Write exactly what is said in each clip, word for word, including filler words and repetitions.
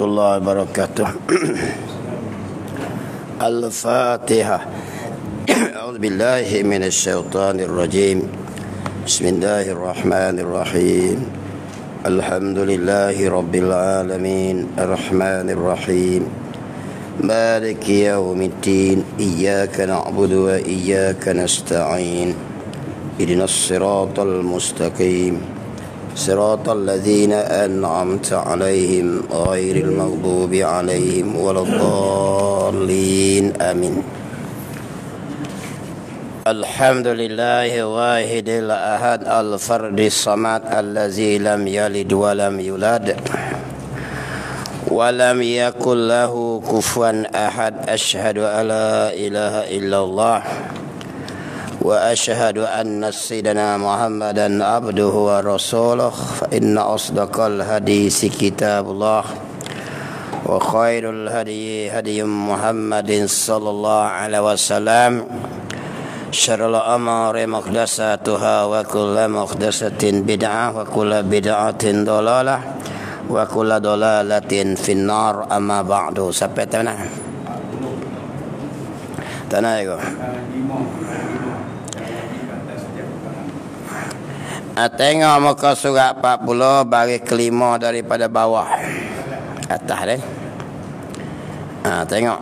warahmatullahi wabarakatuh. Al-Fatihah. A'udzu billahi minasy syaithanir rajim. Bismillahirrahmanirrahim. Alhamdulillahi rabbil alamin, arrahmanir rahim. Maliki yaumiddin. Iyyaka na'budu wa iyyaka nasta'in. Ihdinas siratal mustaqim. صراط الذين أنعمت عليهم غير المغضوب عليهم ولا الضالين آمين. الحمد لله واحد الأحد الفرد الصمد الذي لم يلد ولم يولد ولم يكن له كفوا أحد. أشهد أن لا إله إلا الله وأشهد أن سيدنا محمدا عبده ورسوله. فإن أصدق الحديث كتاب الله وخير الهدي هدي محمد صلى الله عليه وسلم. شر الأمور محدثاتها وكل محدثة بدعة وكل بدعة ضلالة وكل ضلالة في النار. أما بعد. Sampai tanah tanah itu. Ah, tengok muka surat empat puluh baris kelima daripada bawah atas deh. Ah, tengok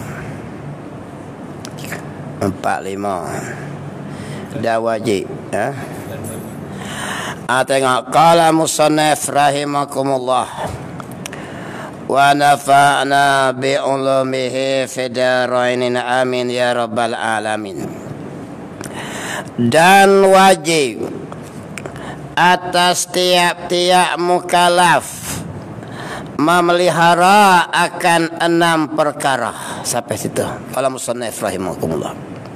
empat lima dah wajib. Ah, ah tengok qala musannif rahimakumullah wa nafa'na bi ulumihi fid darain amin ya rabbal alamin. Dan wajib atas tiap-tiap mukallaf memelihara akan enam perkara. Sampai situ. Qala musannif rahimakumullah.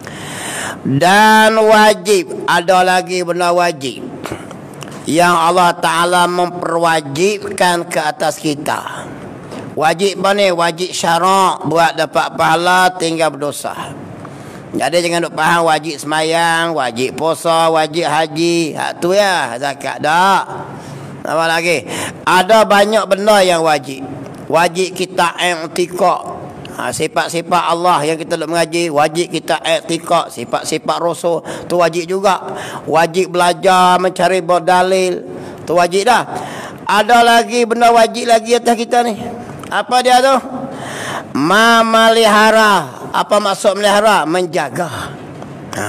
Dan wajib, ada lagi benda wajib yang Allah Ta'ala memperwajibkan ke atas kita. Wajib mana? Wajib syarak, buat dapat pahala, tinggal berdosa. Jadi jangan duk faham wajib semayang, wajib puasa, wajib haji. Hak tu ya, zakat dak. Apa lagi? Ada banyak benda yang wajib. Wajib kita i'tikad. Ha, sifat-sifat Allah yang kita duk mengaji, wajib kita i'tikad. Sifat-sifat Rasul tu wajib juga. Wajib belajar mencari berdalil. Tu wajib dah. Ada lagi benda wajib lagi atas kita ni. Apa dia tu? Memelihara. Apa maksud melihara? Menjaga. Ha.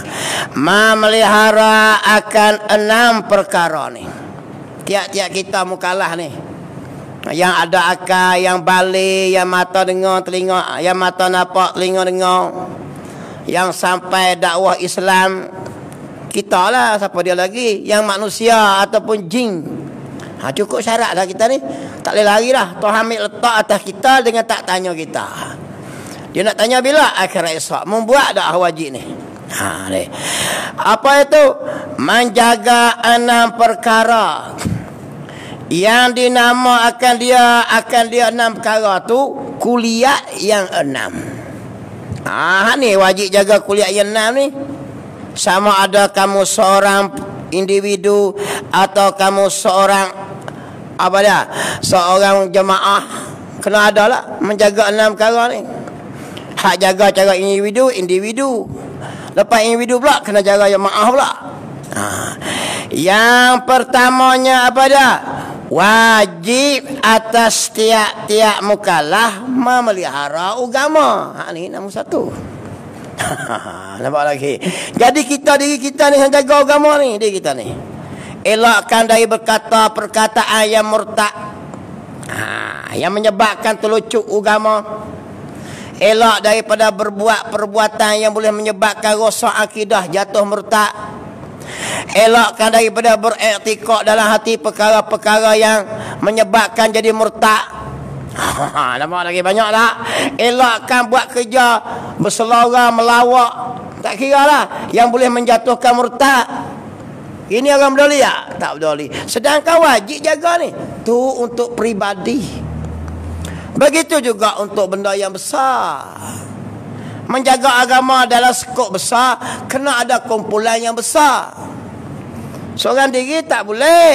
Memelihara akan enam perkara ni. Tiap-tiap kita mukallaf ni. Yang ada akal, yang balik, yang mata dengar, telinga, yang mata nampak, telinga dengar. Yang sampai dakwah Islam, kita lah, siapa dia lagi? Yang manusia ataupun jin. Ha, cukup syarat dah kita ni. Tak boleh lari dah. Tuhan ambil letak atas kita dengan tak tanya kita. Dia nak tanya bila akhirat esok. Membuat dah wajib ni. Ha, ni. Apa itu? Menjaga enam perkara. Yang dinamakan dia akan dia enam perkara tu kuliah yang enam. Ah, ni wajib jaga kuliah yang enam ni. Sama ada kamu seorang individu atau kamu seorang apa dia? Seorang jemaah, kena ada lah menjaga enam perkara ni. Hak jaga cara individu, individu. Lepas individu pula kena jaga jemaah pula. Ha. Yang pertamanya apa dah? Wajib atas tiap-tiap mukallaf memelihara agama. Ha, ni nombor satu. Nampak lagi. Jadi kita diri kita ni yang jaga agama ni, diri kita ni. Elakkan dari berkata perkataan yang murtad. Ha, yang menyebabkan terlucut agama. Elak daripada berbuat perbuatan yang boleh menyebabkan rosak akidah, jatuh murtad. Elakkan daripada beriktikad dalam hati perkara-perkara yang menyebabkan jadi murtad. Nampak lagi banyak tak? Elakkan buat kerja berselera, melawak, tak kira lah, yang boleh menjatuhkan murtad. Ini orang berdoli tak? Tak berdoli. Sedangkan wajib jaga ni. Tu untuk peribadi. Begitu juga untuk benda yang besar. Menjaga agama dalam skop besar, kena ada kumpulan yang besar. Seorang diri tak boleh.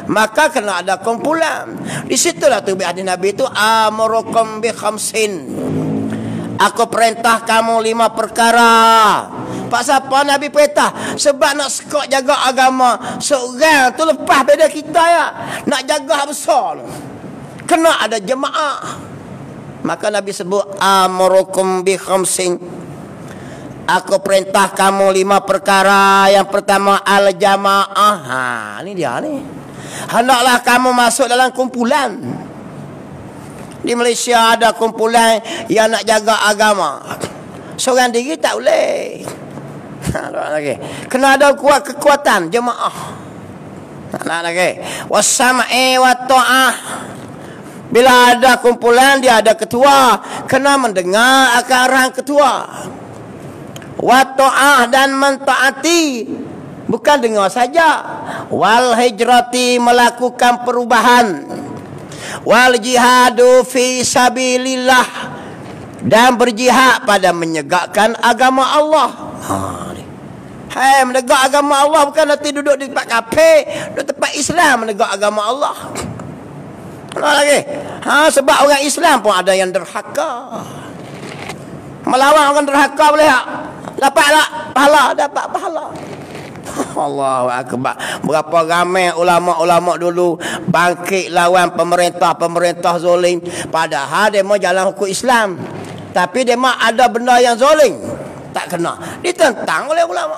maka kena ada kumpulan. Di situlah tu hadis Nabi itu amurukum bi khamsin. Aku perintah kamu lima perkara. Pak siapa Nabi perintah? Sebab nak sekok jaga agama seorang tu lepas beda kita ya. Nak jaga besar tu kena ada jemaah. Maka Nabi sebut amurukum bi khamsin. Aku perintah kamu lima perkara. Yang pertama al jamaah. Ha, ni dia ni. Hendaklah kamu masuk dalam kumpulan. Di Malaysia ada kumpulan yang nak jaga agama. Seorang diri tak boleh. Ha, lagi. Kena ada kuat kekuatan jemaah. Nak lagi. Wassam'i wa ta'ah. Bila ada kumpulan dia ada ketua, kena mendengar akan arahan ketua. Wa ta'ah dan mentaati, bukan dengar saja. Wal hijrati melakukan perubahan. Wal jihadu fi sabilillah dan berjihad pada menegakkan agama Allah. Ha ni. Hai menegak agama Allah bukan nanti duduk di tempat kafir, duduk tempat Islam menegak agama Allah. Apa lagi? Ha sebab orang Islam pun ada yang derhaka. Melawan orang derhaka boleh tak? Dapat tak pahala? Dapat pahala. Allahu akbar. Berapa ramai ulama-ulama dulu bangkit lawan pemerintah-pemerintah zalim, padahal dia mau jalan hukum Islam. Tapi dia mau ada benda yang zalim, tak kena. Ditentang oleh ulama.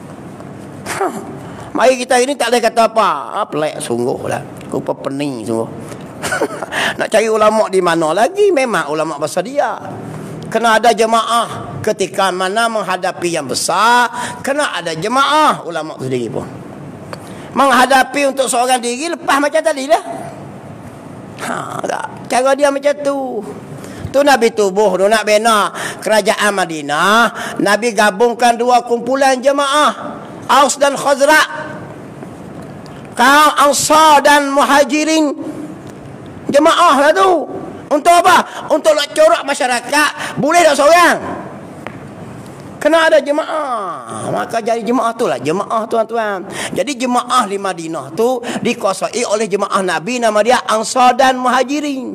Mari kita ini tak boleh kata apa. Ha, pelik sungguhlah. Rupa pening sungguh. Nak cari ulama di mana lagi? Memang ulama bahasa dia. Kena ada jemaah. Ketika mana menghadapi yang besar, kena ada jemaah. Ulama tu sendiri pun menghadapi untuk seorang diri, lepas macam tadi lah. Ha, tak. Cara dia macam tu. Tu Nabi tubuh tu nak bina kerajaan Madinah. Nabi gabungkan dua kumpulan jemaah, Aus dan Khazraj, kaum Ansar dan Muhajirin. Jemaah lah tu. Untuk apa? Untuk nak corak masyarakat. Boleh tak seorang? Kena ada jemaah. Maka jadi jemaah tu lah jemaah, tuan-tuan. Jadi jemaah di Madinah tu dikuasai oleh jemaah Nabi, nama dia Ansar dan Muhajirin.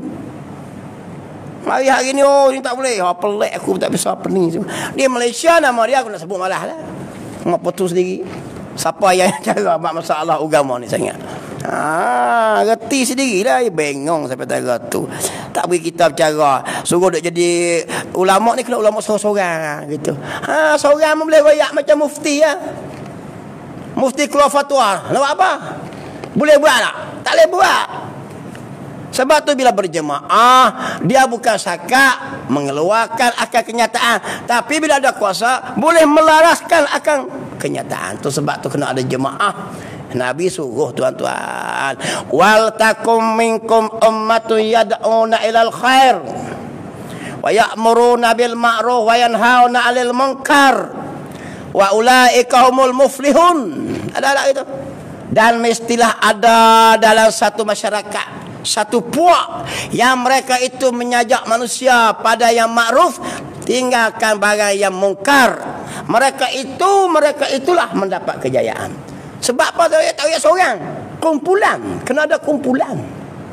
Mari hari ni, oh ni tak boleh. Oh, pelik aku tak bisa pening. Di Malaysia nama dia aku nak sebut malah lah. Nak putus sendiri. Siapa yang cara buat masalah agama ni sangat. Ha, reti sendirilah. Bengong sampai tengah tu. Tak beri kita bercara. Suruh duk jadi ulama ni kena ulama seorang-seorang gitu. Ha, seorang pun boleh royak macam mufti ya. Mufti keluar fatwa. Nak buat apa? Boleh buat tak? Tak boleh buat. Sebab tu bila berjemaah, dia bukan sakat mengeluarkan akan kenyataan, tapi bila ada kuasa boleh melaraskan akan kenyataan. Tu sebab tu kena ada jemaah. Nabi suruh, tuan-tuan, wal takum minkum ummatun yad'una ilal khair wa ya'muruna bil ma'ruf wa yanhauna 'anil munkar wa ulaika humul muflihun. Ada tak itu? Dan mestilah ada dalam satu masyarakat satu puak yang mereka itu menyajak manusia pada yang makruf, tinggalkan barang yang mungkar. Mereka itu mereka itulah mendapat kejayaan. Sebab apa? Tak payah seorang, kumpulan. Kena ada kumpulan.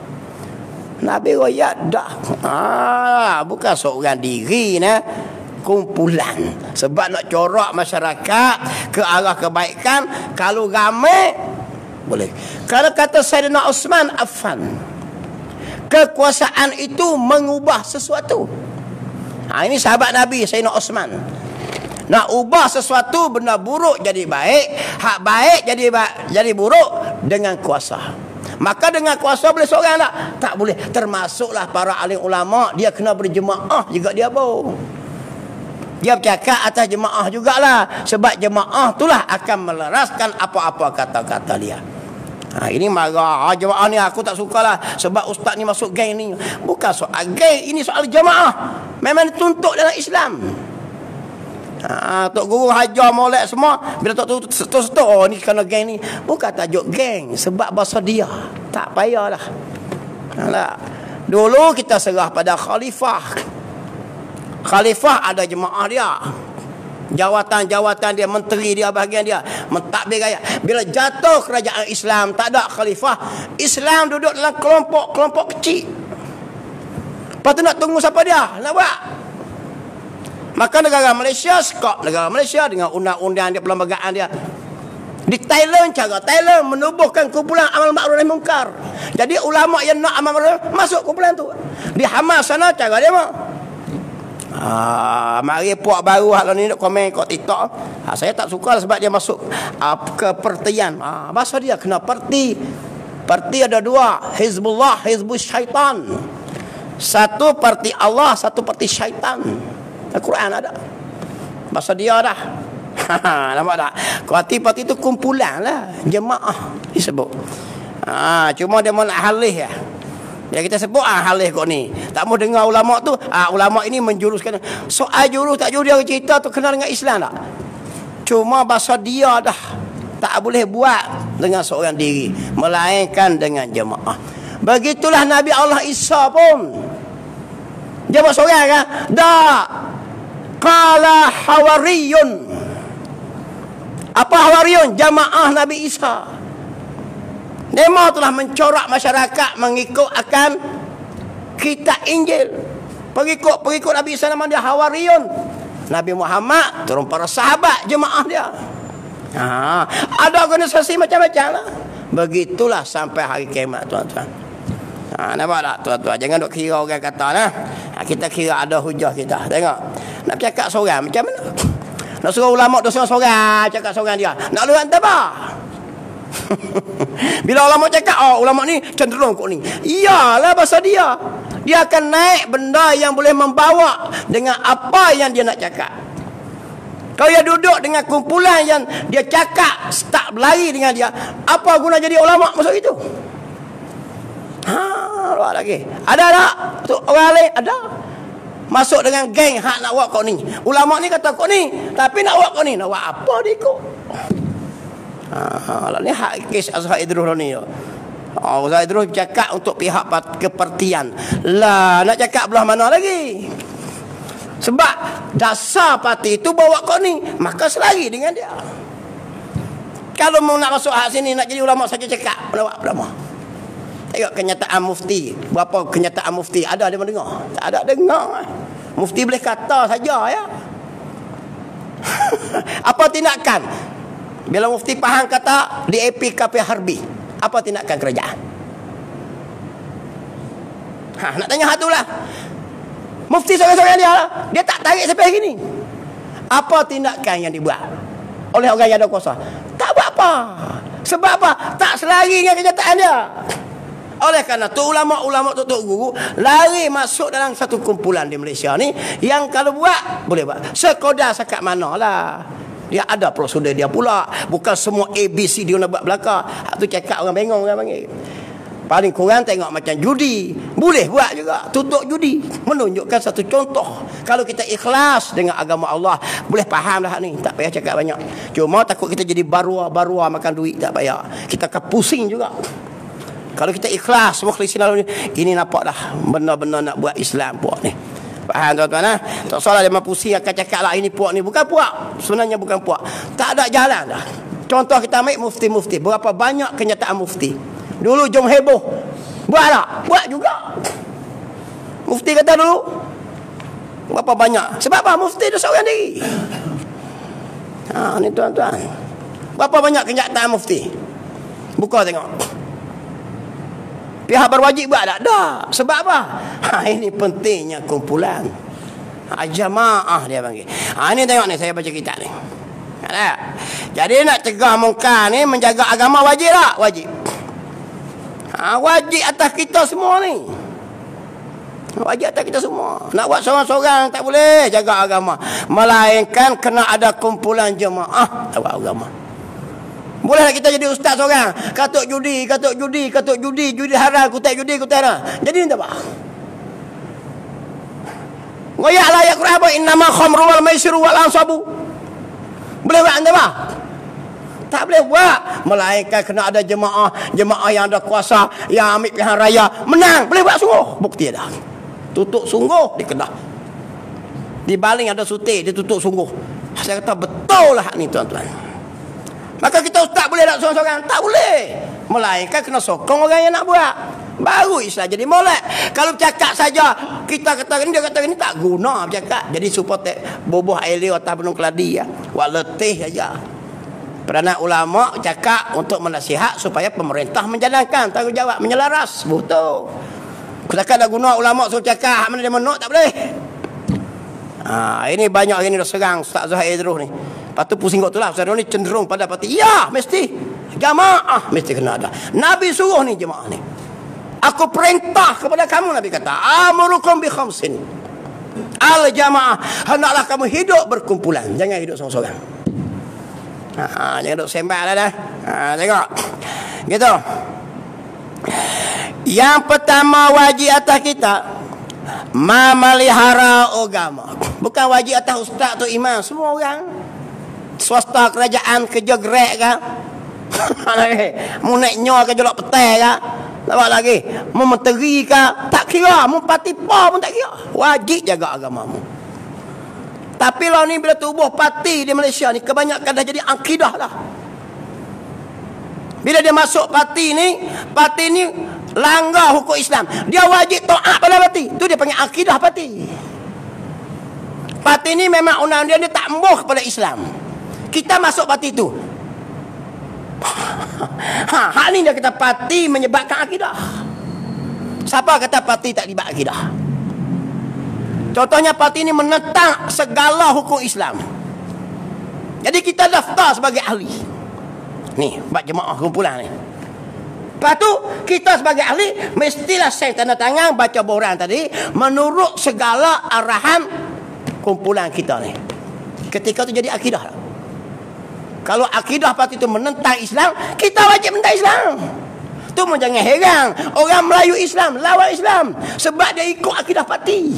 Nabi royak dah. Ah, bukan seorang diri nah, kumpulan. Sebab nak corak masyarakat ke arah kebaikan, kalau ramai boleh. Kalau kata Sayyidina Uthman Affan, kekuasaan itu mengubah sesuatu. Ha, ini sahabat Nabi Sayyidina Uthman. Nak ubah sesuatu benda buruk jadi baik, hak baik jadi ba- jadi buruk dengan kuasa. Maka dengan kuasa boleh seorang tak? Tak boleh. Termasuklah para alim ulama, dia kena berjemaah juga dia pun. Dia bercakap atas jemaah jugalah. Sebab jemaah itulah akan meleraskan apa-apa kata-kata dia. Ha, ini marah. Ha, jemaah ni aku tak sukalah sebab ustaz ni masuk geng ni. Bukan soal geng, ini soal jemaah. Memang dituntut dalam Islam. Ha, Tok Guru hajar molek semua. Bila Tok tu setuk-setuk, oh ni kena geng ni. Bukan tajuk geng, sebab bahasa dia. Tak payahlah. Ha, dulu kita serah pada khalifah. Khalifah ada jemaah dia. Jawatan-jawatan dia, menteri dia, bahagian dia mentadbir rakyat. Bila jatuh kerajaan Islam, tak ada khalifah, Islam duduk dalam kelompok-kelompok kecil. Lepas tu nak tunggu siapa dia nak buat. Maka negara Malaysia, skop negara Malaysia dengan undang-undang dia, perlembagaan dia. Di Thailand, cara Thailand menubuhkan kumpulan amal ma'ruf nahi munkar. Jadi ulama yang nak amal ma'ruf masuk kumpulan tu. Di Hamas sana cara dia mah. Ah, mari puak baru hak ni nak komen kat TikTok. Ha, saya tak suka sebab dia masuk uh, ke partian. Ah, bahasa dia kena parti. Parti ada dua, Hizbullah, Hizbus Syaitan. Satu parti Allah, satu parti syaitan. Al-Quran ada. Bahasa dia dah. Nampak tak? Parti-parti itu kumpulan lah, jemaah disebut. Ah, cuma dia mau nak halih ya. Ya kita sebut ah halih kok ni. Tak mau dengar ulama tu, ah ulama ini menjuruskan. Soal jurus tak jurus dia cerita tu kenal dengan Islam tak? Cuma bahasa dia dah tak boleh buat dengan seorang diri, melainkan dengan jemaah. Begitulah Nabi Allah Isa pun. Dia buat seorang kan? Dak. Qala hawariyun. Apa hawariyun? Jamaah Nabi Isa. Demo telah mencorak masyarakat mengikut akan kitab Injil. Pengikut-pengikut Nabi Isa nama dia Hawariyun. Nabi Muhammad turun para sahabat jemaah dia. Ha, ada organisasi macam-macam lah. Begitulah sampai hari kiamat tuan-tuan. Ha, nampak tak tuan-tuan? Jangan duk kira orang kata lah. Ha, kita kira ada hujah kita. Tengok. Nak cakap seorang macam mana? Nak suruh ulama tu seorang cakap seorang dia. Nak lu hantar apa? Bila ulama cakap, oh ulama ni cenderung kok ni. Iyalah bahasa dia. Dia akan naik benda yang boleh membawa dengan apa yang dia nak cakap. Kalau dia duduk dengan kumpulan yang dia cakap tak berlari dengan dia, apa guna jadi ulama masuk itu? Ha, lagi. Ada tak? Orang lain ada. Masuk dengan geng hak nak buat kok ni. Ulama ni kata kok ni, tapi nak buat kok ni. Nak buat apa dia kok? Ha, ni hak kes Azhar Idrus ni. Oh, Azhar Idrus cakap untuk pihak kepartian. Lah, nak cakap belah mana lagi? Sebab dasar parti itu bawa kau ni, maka selari dengan dia. Kalau mau nak masuk hak sini, nak jadi ulama saja cakap, ulama ulama. Tengok kenyataan mufti. Berapa kenyataan mufti ada dia mendengar? Tak ada dengar. Mufti boleh kata saja ya. Apa tindakan? Bila mufti Pahang kata di A P K P Harbi, apa tindakan kerajaan? Ha, nak tanya hak tu lah. Mufti seorang-seorang dia lah. Dia tak tarik sampai hari ni. Apa tindakan yang dibuat oleh orang yang ada kuasa? Tak buat apa. Sebab apa? Tak selari dengan kenyataan dia. Oleh kerana tu ulama-ulama tutup guru lari masuk dalam satu kumpulan di Malaysia ni yang kalau buat boleh buat. Sekadar sakat manalah. Dia ada prosedur dia pula. Bukan semua A B C dia nak buat belaka. Hak tu cakap orang bengong orang panggil. Paling kurang tengok macam judi. Boleh buat juga. Tutup judi. Menunjukkan satu contoh. Kalau kita ikhlas dengan agama Allah, boleh faham dah ni. Tak payah cakap banyak. Cuma takut kita jadi barua-barua makan duit. Tak payah. Kita akan pusing juga. Kalau kita ikhlas, mukhlisin lalu ni, ini nampak dah benar-benar nak buat Islam puak ni. Faham tuan-tuan ha? Tak salah dia pusing akan cakap lah ini puak ni. Bukan puak. Sebenarnya bukan puak. Tak ada jalan dah. Contoh kita ambil mufti-mufti. Berapa banyak kenyataan mufti. Dulu jom heboh. Buat tak? Buat juga. Mufti kata dulu. Berapa banyak. Sebab apa? Mufti tu seorang diri. Ha, ni tuan-tuan. Berapa banyak kenyataan mufti. Buka tengok. Pihak berwajib buat tak? Tak. Sebab apa? Ha, ini pentingnya kumpulan. Ha, jamaah dia panggil. Ha, ini tengok ni, saya baca kitab ni. Ha, jadi nak cegah mungkar ni, menjaga agama wajib tak? Wajib. Ha, wajib atas kita semua ni. Wajib atas kita semua. Nak buat seorang-seorang tak boleh jaga agama. Melainkan kena ada kumpulan jemaah buat agama. Boleh tak kita jadi ustaz seorang? Katuk judi, katuk judi, katuk judi, judi haram, kutai judi, kutai haram. Jadi ni tak apa. Ngoyaklah ayat Quran apa? Innama khamru wal maisiru wal ansabu. Boleh buat anda apa? Tak boleh buat. Melainkan kena ada jemaah, jemaah yang ada kuasa, yang ambil pilihan raya, menang. Boleh buat sungguh. Bukti ada. Tutup sungguh di Kedah. Di Baling ada sutik, dia tutup sungguh. Saya kata betul lah ni tuan-tuan. Maka kita tak boleh nak seorang-seorang. Tak boleh. Melainkan kena sokong orang yang nak buat. Baru Islam jadi molek. Kalau cakap saja kita kata ni, dia kata ni, tak guna bercakap. Jadi supaya bubuh air liur atas benung keladi ya. Buat letih saja. Peranan ulama cakap untuk menasihat supaya pemerintah menjalankan tanggungjawab, menyelaras. Betul. Kita dah guna ulama suruh cakap mana dia menuk, tak boleh. Ha, ini banyak ini dah serang Ustaz Zahir terus ni. Lepas tu pusing kot tu lah. Ustaz ni cenderung pada parti. Ya, mesti. Jamaah mesti kena ada. Nabi suruh ni jemaah ni. Aku perintah kepada kamu, Nabi kata, amurukum bi khamsin. Al jamaah, hendaklah kamu hidup berkumpulan, jangan hidup seorang-seorang. Ha, jangan duduk sembang dah dah. Ha, tengok. Gitu. Yang pertama wajib atas kita memelihara agama. Bukan wajib atas ustaz atau imam, semua orang. Swasta, kerajaan, kerja gerak ke? Mu naik nyor ke jolok petai ke? Nampak lagi? Mu menteri ke? Tak kira. Mu parti apa pun tak kira. Wajib jaga agamamu. Tapi lah ni bila tubuh parti di Malaysia ni kebanyakan dah jadi akidah lah. Bila dia masuk parti ni, parti ni langgar hukum Islam. Dia wajib taat pada parti. Tu dia panggil akidah parti. Parti ni memang undang-undang dia tak embuh kepada Islam. Kita masuk parti tu. Ha, hak ni dia kata parti menyebabkan akidah. Siapa kata parti tak libat akidah? Contohnya parti ni menentang segala hukum Islam. Jadi kita daftar sebagai ahli. Ni, buat jemaah kumpulan ni. Lepas tu, kita sebagai ahli mestilah sign tanda tangan, baca borang tadi, menurut segala arahan kumpulan kita ni. Ketika tu jadi akidah lah. Kalau akidah parti itu menentang Islam, kita wajib menentang Islam. Tu pun jangan heran. Orang Melayu Islam, lawan Islam. Sebab dia ikut akidah parti.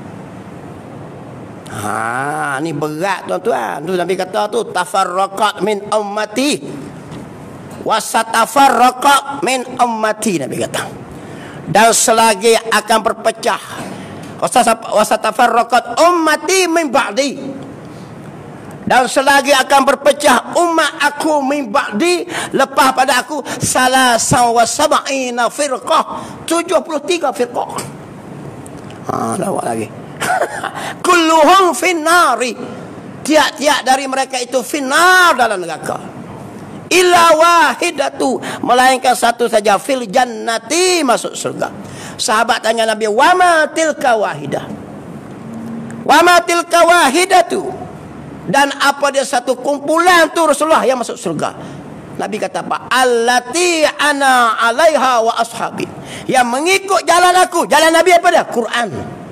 Ha, ni berat tuan-tuan. Tu Nabi kata tu, tafarraqat min ummati. Wasatafarraqat min ummati, Nabi kata. Dan selagi akan berpecah. Wasatafarraqat ummati min ba'di. Dan selagi akan berpecah umat aku min ba'di, lepas pada aku salasan wa sab'ina firqah, tujuh puluh tiga firqah. Ha, lawak lagi. Kulluhum finnari. Tiap-tiap dari mereka itu finnar, dalam neraka. Illa wahidatu, melainkan satu saja, fil jannati, masuk surga. Sahabat tanya Nabi, wa ma tilka wahidah? Wa ma tilka wahidatu? Dan apa dia satu kumpulan tu Rasulullah yang masuk surga? Nabi kata apa? Allati ana alaiha wa ashabi. Yang mengikut jalan aku. Jalan Nabi apa dia? Quran,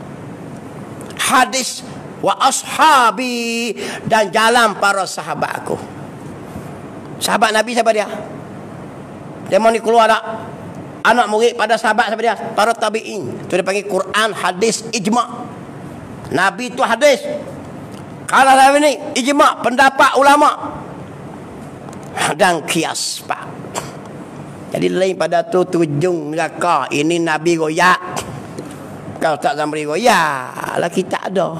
hadis, wa ashabi, dan jalan para sahabat aku. Sahabat Nabi siapa dia? Dia mau ni keluar tak? Anak murid pada sahabat siapa dia? Para tabi'in. Itu dia panggil Quran, hadis, ijma'. Nabi tu hadis. Kalau Nabi ni ijma', pendapat ulama dan kias, pak. Jadi lain pada tu tujung neraka. Ini Nabi royak. Kalau tak Zamri royak lah, kita ada.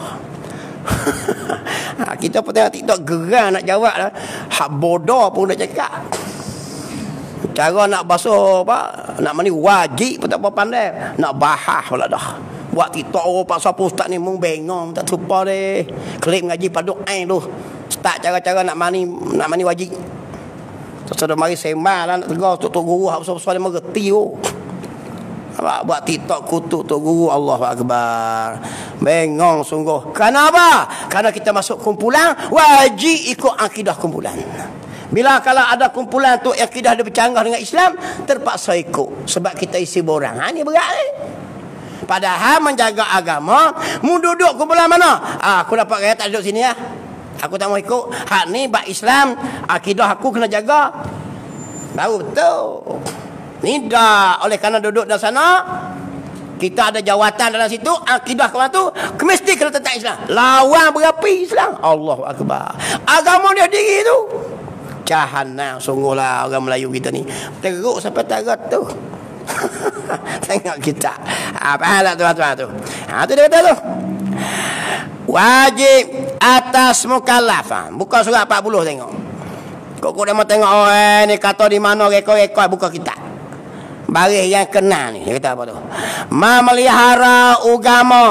Ha, kita pun tengok TikTok gerang nak jawab lah. Hak bodoh pun nak cakap. Cara nak basuh apa, nak mandi wajib pun tak apa pandai. Nak bahas pula dah. Buat TikTok, oh pak siapa ustaz ni mung bengong tak serupa deh. Klip ngaji paduk ain tu. Start cara-cara nak mandi, nak mandi wajib. Sudah mari sembang lah nak tegur tok guru hak besar-besar dia mengerti oh. Buat TikTok kutuk tok guru, Allahu akbar. Bengong sungguh. Kenapa? Karena kita masuk kumpulan, wajib ikut akidah kumpulan. Bila kalau ada kumpulan tu akidah dia bercanggah dengan Islam, terpaksa ikut sebab kita isi borang. Ha, ni berat eh. Padahal menjaga agama, mu duduk kumpulan mana? Ah, aku dapat gaya tak duduk sini ya. Aku tak mau ikut. Hak ni bab Islam, akidah aku kena jaga. Baru betul. Ni dah oleh kerana duduk di sana, kita ada jawatan dalam situ, akidah ke mana tu, mesti kena tentang Islam. Lawan berapi Islam. Allahu akbar. Agama dia diri tu. Jahanam sungguhlah orang Melayu kita ni. Teruk sampai tarat tu. Tengok kita. Ha, faham tak tuan-tuan tu? Ha, tu dia kata tu. Wajib atas mukallaf. Buka surat empat puluh tengok. Kok kau dia mau tengok orang ni kata di mana rekod-rekod, buka kitab. Baris yang kena ni, dia kata apa tu? Memelihara agama.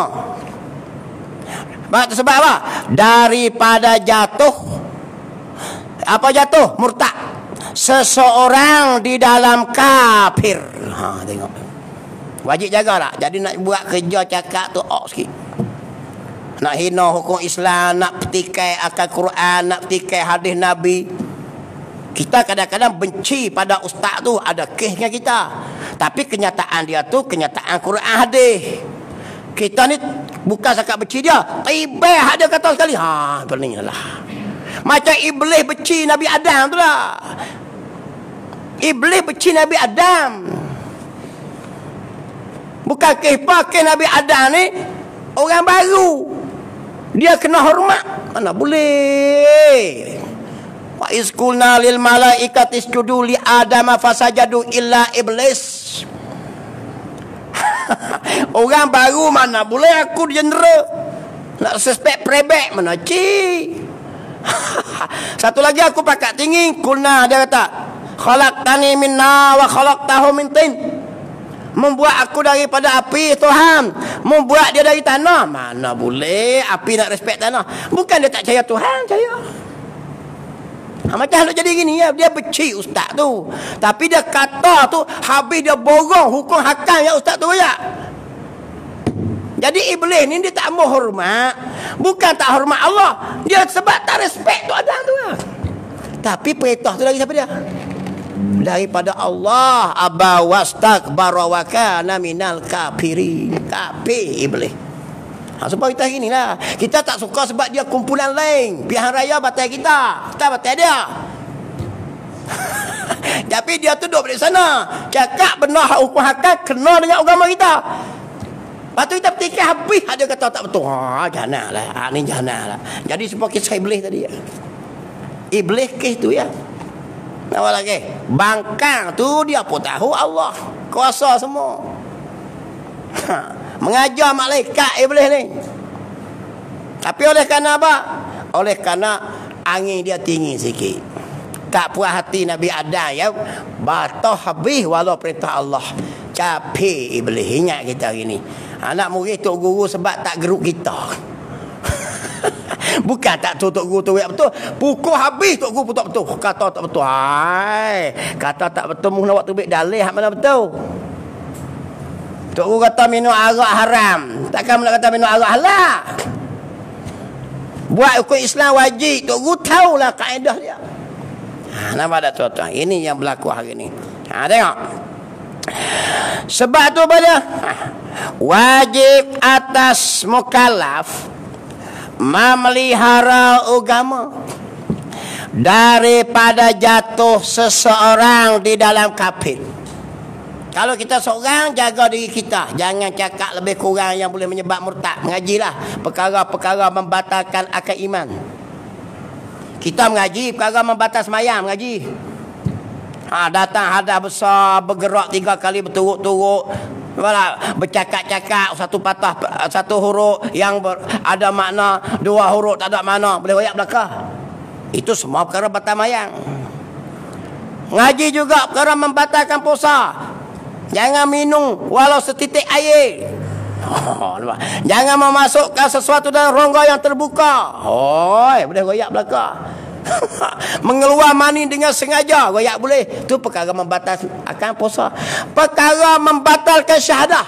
Sebab apa? Daripada jatuh. Apa jatuh? Murtad. Seseorang di dalam kafir. Ha, tengok. Wajib jaga tak? Jadi nak buat kerja cakap tu ok sikit. Nak hina hukum Islam, nak petikai akal Quran, nak petikai hadis Nabi. Kita kadang-kadang benci pada ustaz tu, ada kes dengan kita. Tapi kenyataan dia tu kenyataan Quran hadis. Kita ni bukan sakat benci dia, tiba hak dia kata sekali, ha, benarlah. Macam iblis benci Nabi Adam tu lah. Iblis benci Nabi Adam. Bukan kes pakai Nabi Adam ni orang baru. Dia kena hormat. Mana boleh. Wa isqulna lil malaikati isjudu li adama fasajadu illa iblis. Orang baru mana boleh aku jendera. Nak suspek prebek mana ci. Satu lagi aku pakat tinggi. Kulna dia kata, khalaqtani min nar wa khalaqtahu min tin. Membuat aku daripada api Tuhan, membuat dia dari tanah. Mana boleh api nak respect tanah. Bukan dia tak percaya Tuhan, percaya. Ha, macam nak jadi gini ya, dia benci ustaz tu. Tapi dia kata tu habis dia borong hukum hakam yang ustaz tu ya. Jadi iblis ni dia tak mau hormat. Bukan tak hormat Allah, dia sebab tak respect tu Adam tu lah. Tapi perintah tu lagi siapa dia? Daripada Allah. Aba wastakbara wa kana minal kafirin. Kafir iblis. Ha, sebab kita gini lah. Kita tak suka sebab dia kumpulan lain. Pilihan raya batal kita, kita batal dia. Tapi dia tu duduk di sana, cakap benar hukum hakam kena dengan agama kita. Lepas tu kita petikai habis, ada kata tak betul. Ha, jangan lah. Ha, ni jangan lah. Jadi sebab kisah iblis tadi ya. Iblis kes tu ya. Apa lagi? Bangkang tu dia pun tahu Allah kuasa semua. Ha, mengajar malaikat iblis ni. Tapi oleh kerana apa? Oleh kerana angin dia tinggi sikit. Tak puas hati Nabi Adam ya. Batal habis walau perintah Allah. Capek iblis. Ingat kita hari ni. Anak murid tok guru sebab tak geruk kita. Bukan tak tu tok guru tu betul. Pukul habis tok guru tak betul. Kata tak betul. Hai, kata tak betul mu nak waktu baik dalih hak mana betul. Tok guru kata minum arak haram. Takkan nak kata minum arak halal. Buat hukum Islam wajib. Tok guru tahulah kaedah dia. Ha, nampak tak tuan-tuan? Ini yang berlaku hari ni. Ha, tengok. Sebab tu pada wajib atas mukallaf memelihara agama daripada jatuh seseorang di dalam kafir. Kalau kita seorang, jaga diri kita, jangan cakap lebih kurang yang boleh menyebab murtad. Mengajilah perkara-perkara membatalkan akal iman. Kita mengaji perkara membatal semayang, mengaji. Ha, datang hadas besar, bergerak tiga kali berturut-turut, bercakap-cakap satu patah satu huruf yang ber, ada makna, dua huruf tak ada makna, boleh royak belakang. Itu semua perkara batal mayang. Ngaji juga perkara membatalkan puasa. Jangan minum walau setitik air. Oh, jangan memasukkan sesuatu dalam rongga yang terbuka. Oh, boleh royak belakang. Mengeluar mani dengan sengaja, royak boleh. Itu perkara membatalkan puasa. Perkara membatalkan syahadah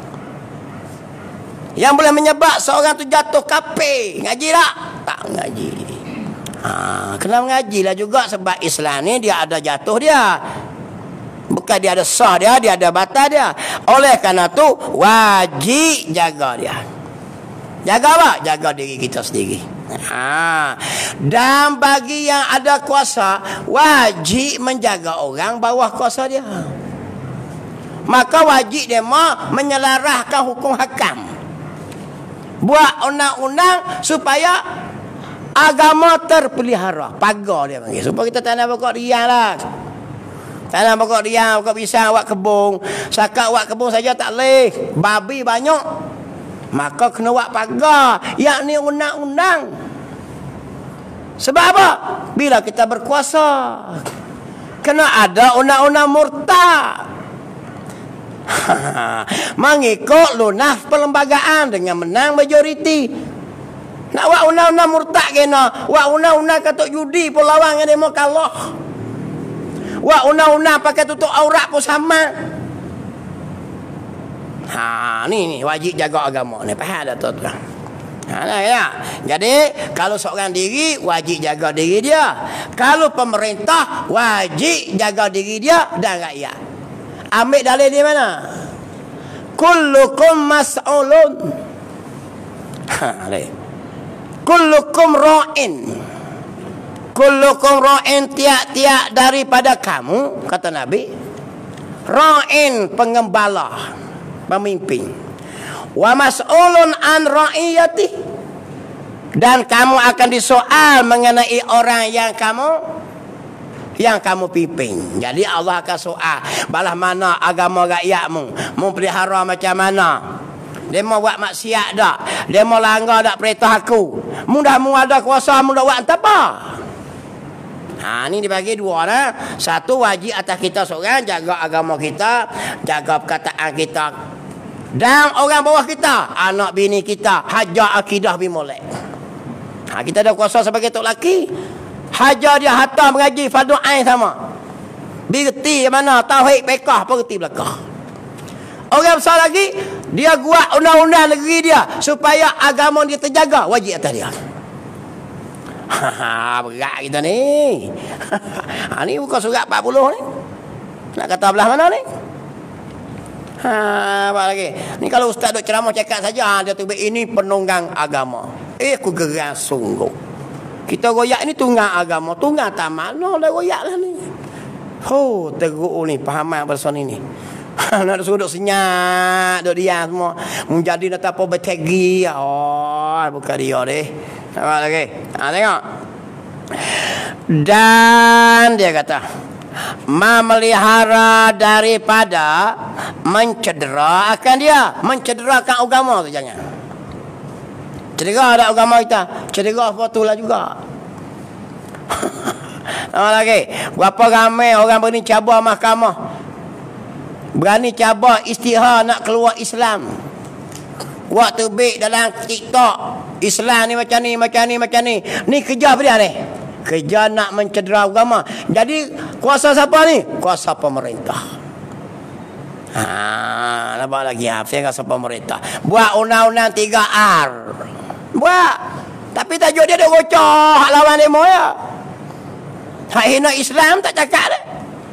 yang boleh menyebab seorang tu jatuh kafir. Ngaji tak? Tak ngaji. Ha, kena mengajilah juga sebab Islam ni dia ada jatuh dia. Bukan dia ada sah dia, dia ada batal dia. Oleh kerana tu wajib jaga dia. Jaga apa? Jaga diri kita sendiri. Ha. Dan bagi yang ada kuasa, wajib menjaga orang bawah kuasa dia. Maka wajib dia mah menyelaraskan hukum hakam. Buat undang-undang supaya agama terpelihara. Pagar dia panggil. Supaya kita tanam pokok riang lah. Tanam pokok riang, pokok pisang, awak kebun. Sakat awak kebun saja tak boleh. Babi banyak. maka kena buat pagar, yakni undang-undang. Sebab apa? Bila kita berkuasa, kena ada undang-undang murtad. Mengikut lunas perlembagaan dengan menang majoriti. Nak buat undang-undang murtad kena. Buat undang-undang katuk judi pun lawan dengan demo kalah. Buat undang-undang pakai tutup aurat pun sama. Ha, ni ni wajib jaga agama ni. Faham tak tuan-tuan? Ha, nah, ya. Jadi kalau seorang diri wajib jaga diri dia. Kalau pemerintah wajib jaga diri dia dan rakyat. Ambil dalil di mana? Kullukum mas'ulun. Ha, ni. Kullukum ra'in. Kullukum ra'in, tiap-tiap daripada kamu, kata Nabi, ra'in, pengembala, pemimpin. Wa mas'ulun an ra'iyati, dan kamu akan disoal mengenai orang yang kamu yang kamu pimpin. Jadi Allah akan soal, balah mana agama rakyatmu, mu pelihara macam mana, dia mau buat maksiat tak, dia mau langgar tak perintah aku, mu dah mu ada kuasa, mu dah buat entah apa. Ha, ni dibagi dua dah. Satu, wajib atas kita seorang jaga agama kita, jaga perkataan kita, dan orang bawah kita, anak bini kita, hajar akidah bimolek. Ha, kita ada kuasa sebagai tok laki, hajar dia hatta mengaji fardu ain sama. Berti mana tauhid fiqh perti belakang. Orang besar lagi, dia buat undang-undang negeri dia supaya agama dia terjaga, wajib atas dia. Ha, berat kita ni. Ha, ni bukan surat empat puluh ni. Nak kata belah mana ni? Ha, apa lagi? Ni kalau ustaz duk ceramah cakap saja, dia tu ini penunggang agama. Eh, aku geram sungguh. Kita royak ni tunggang agama, tunggang tak mana dah royak lah ni. Oh, teruk ni pahaman pasal ni. Nak suruh duk senyap, duk diam semua. Menjadi nak apa bertegi. Oh, bukan dia deh. Apa lagi? Ha, tengok. Dan dia kata, memelihara daripada mencederakan dia, mencederakan agama tu jangan. Cedera ada agama kita, cedera apa tu lah juga. Apa lagi? Berapa ramai orang berani cabar mahkamah, berani cabar istihar nak keluar Islam. Waktu baik dalam TikTok, Islam ni macam ni, macam ni, macam ni. Ni kerja apa dia ni? Kerja nak mencedera agama. Jadi kuasa siapa ni? Kuasa pemerintah. Ha, nampak lagi ha, saya kuasa pemerintah. Buat undang-undang tiga R. Buat. Tapi tajuk dia dah gocok lawan demo ya. Hak hina Islam tak cakap dah.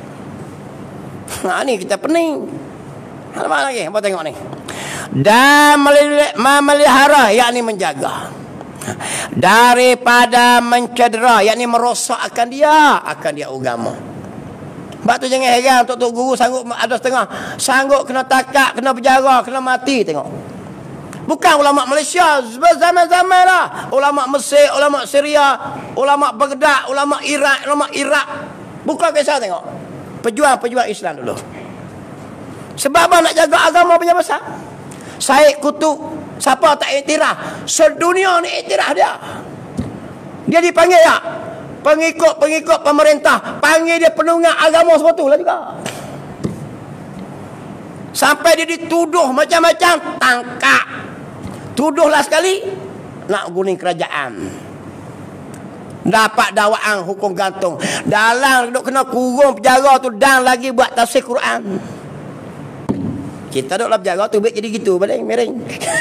Ha, ni kita pening. Nampak lagi, apa tengok ni? Dan memelihara, yakni menjaga, daripada mencedera, yakni merosakkan dia, akan dia agama. Sebab tu jangan heran tok-tok guru sanggup ada setengah sanggup kena takak, kena penjara, kena mati. Tengok, bukan ulama Malaysia zaman-zaman lah, ulama Mesir, ulama Syria, ulama Baghdad, ulama Iraq, ulama Iraq. Bukan kisah. Tengok pejuang-pejuang Islam dulu. Sebab apa? Nak jaga agama punya besar. Syed Qutb, siapa tak iktiraf? Sedunia ni iktiraf dia. Dia dipanggil tak? Pengikut-pengikut pemerintah panggil dia penunggang agama semua tu lah juga. Sampai dia dituduh macam-macam, tangkap. Tuduhlah sekali, nak guling kerajaan. Dapat dakwaan hukum gantung. Dalam duk kena kurung penjara tu, dan lagi buat tafsir Quran. Kita duduk dalam penjara tu baik jadi gitu balik miring.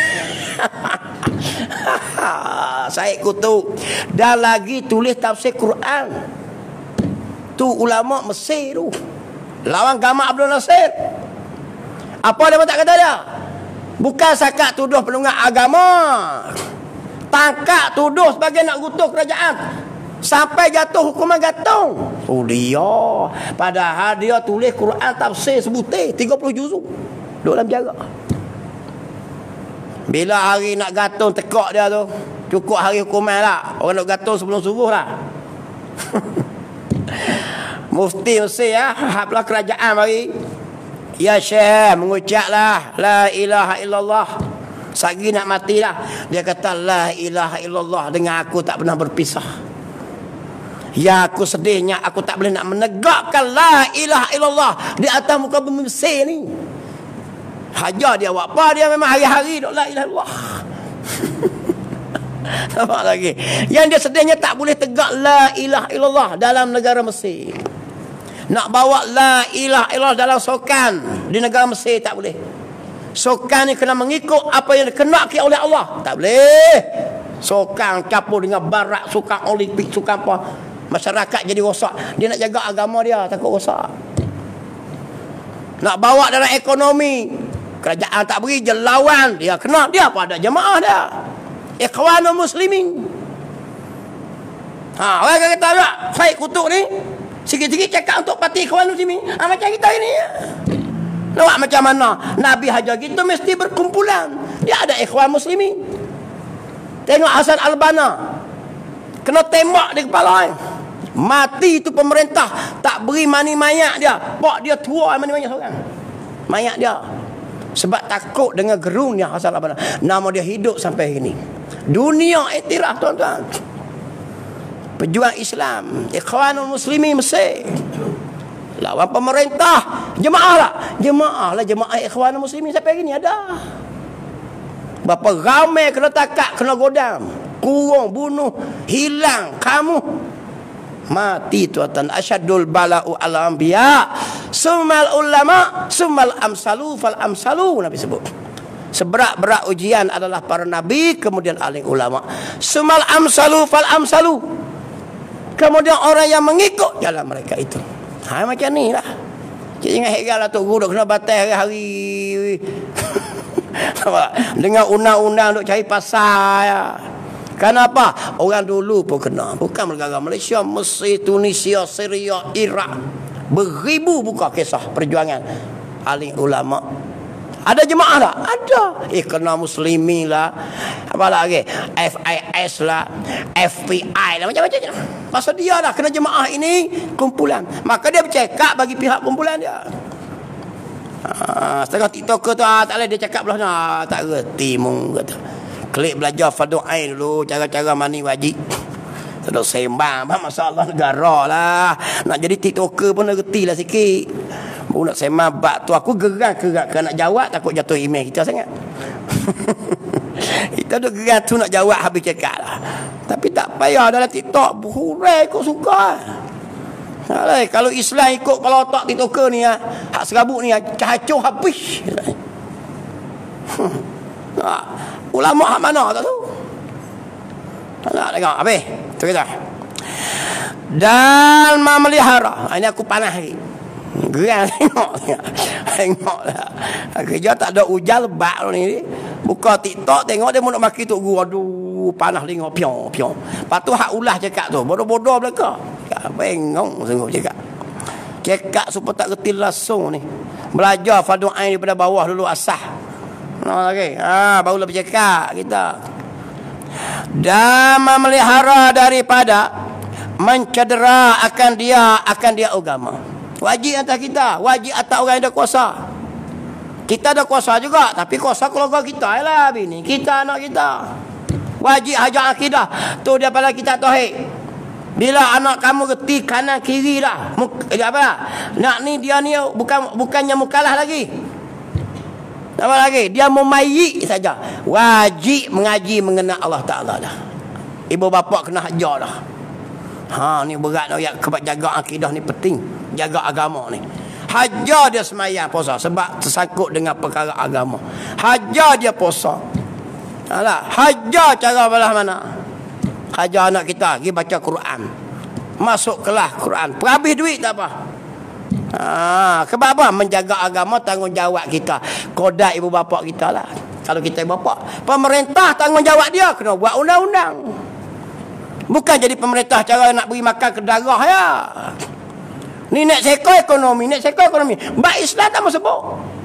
Syed Qutb dan lagi tulis tafsir Quran. Tu ulama Mesir tu. Lawan Gamal Abdul Nasir. Apa dia tak kata dia? Bukan sakat tuduh penunggang agama. Tangkap tuduh sebagai nak gutuh kerajaan. Sampai jatuh hukuman gantung. Oh dia. Padahal dia tulis Quran tafsir sebutir tiga puluh juzuk. Duduk dalam penjara. Bila hari nak gantung tekak dia tu, cukup hari hukuman lah. Orang nak gantung sebelum subuh lah. Mufti Mesir ya, hablah kerajaan mari. Ya Syekh, mengucaplah la ilaha illallah. Sagi nak mati dah. Dia kata la ilaha illallah, dengan aku tak pernah berpisah. Ya aku sedihnya aku tak boleh nak menegakkan la ilaha illallah di atas muka bumi Mesir ni. Hajar dia buat apa? Dia memang hari-hari duk la ilaha illallah. Nampak lagi. Yang dia sedihnya tak boleh tegak la ilaha illallah dalam negara Mesir. Nak bawa la ilaha illallah dalam sokan di negara Mesir tak boleh. Sokan ni kena mengikut apa yang dikenaki oleh Allah. Tak boleh. Sokan campur dengan barat, sukan olimpik, sukan apa. Masyarakat jadi rosak. Dia nak jaga agama dia, takut rosak. Nak bawa dalam ekonomi, kerajaan tak beri, je lawan. Dia kena, dia apa ada jemaah dia. Ikhwanul Muslimin. Ha, orang kata tak, Syed Kutuk ni sikit-sikit cakap untuk parti Ikhwanul Muslimin. Ha, macam kita ini. Nampak macam mana? Nabi hajar kita mesti berkumpulan. Dia ada Ikhwan Muslimin. Tengok Hasan Al-Banna. Kena tembak di kepala. Mati itu pemerintah tak beri mani mayat dia. Pak dia tua mani mayat seorang. Mayat dia. Sebab takut dengan gerungnya Hasan Al-Banna. Nama dia hidup sampai ini. Dunia iktiraf tuan-tuan. Pejuang Islam, Ikhwanul Muslimin Mesir. Lawan pemerintah. Jemaah lah. Jemaah lah jemaah Ikhwanul Muslimin sampai ini ada. Berapa ramai kena takak, kena godam. Kurung, bunuh, hilang, kamu. Mati tuan-tuan. Asyadul bala'u al-anbiya. Summal ulama, summal amsalu, fal amsalu. Nabi sebut. Seberat-berat ujian adalah para nabi, kemudian alim ulama. Summal amsalu, fal amsalu. Kemudian orang yang mengikut jalan mereka itu. Ha, macam ni lah. Cik jangan heran lah Tok Guru kena batal hari-hari. Dengan undang-undang duk cari pasal ya. Kenapa? Orang dulu pun kena. Bukan negara Malaysia, Mesir, Tunisia, Syria, Iraq. Beribu buka kisah perjuangan alim ulama. Ada jemaah tak? Ada. Eh kena Muslimi lah. Apa lagi? F I S lah, F P I lah, macam-macam. Pasal dia dah kena jemaah ini kumpulan. Maka dia bercakap bagi pihak kumpulan dia. Ha, setengah TikToker tu ah, tak boleh dia cakap belah nah, tak reti mung kata. Klik belajar fardu ain dulu, cara-cara mani wajib. Sedok sembang, masalah negara lah. Nak jadi TikToker pun nak reti lah sikit. Baru nak sembang bab tu aku gerak gerak nak jawab takut jatuh email kita sangat. Kita duk gerak tu nak jawab habis cakap lah. Tapi tak payah dalam TikTok berhurai kau suka. Alah, kalau Islam ikut kalau tak TikToker ni ah, hak serabut ni hancur habis. Ha, ulama hak mana tak tahu. Nak tengok habis. Tu kita. Dan memelihara. Ini aku panas lagi. Gerang tengok. Tengok lah. Kerja tak ada hujan lebat ni. Buka TikTok tengok dia nak maki Tok Guru. Aduh, panas tengok piong piong. Lepas tu hak ulah cakap tu, bodoh-bodoh belaka. Bengong sungguh cakap. Cakap supaya tak reti langsung ni. Belajar fardu ain daripada bawah dulu asah. Nah lagi. Ha, barulah bercakap kita. Dan memelihara daripada mencedera akan dia akan dia agama. Wajib atas kita, wajib atas orang yang ada kuasa. Kita ada kuasa juga, tapi kuasa keluarga kita lah, bini kita, anak kita. Wajib hajar akidah. Tu dia pada kita tauhid. Bila anak kamu reti kanan kiri dah. Apa? Nak ni dia ni bukan bukannya mukalah lagi. Apa lagi? Dia memayik saja. Wajib mengaji mengenal Allah Taala dah. Ibu bapa kena hajar dah. Ha ni berat dah ya, jaga akidah ni penting. Jaga agama ni. Hajar dia semayang puasa sebab tersangkut dengan perkara agama. Hajar dia puasa. Alah, hajar cara belah mana? Hajar anak kita pergi baca Quran. Masuk kelas Quran. Perhabis duit tak apa. Ha, sebab apa? Menjaga agama tanggungjawab kita. Kodak ibu bapa kita lah. Kalau kita ibu bapa, pemerintah tanggungjawab dia kena buat undang-undang. Bukan jadi pemerintah cara nak beri makan ke darah ya. Ni nak seko ekonomi, nak seko ekonomi. Bab Islam tak mau sebut.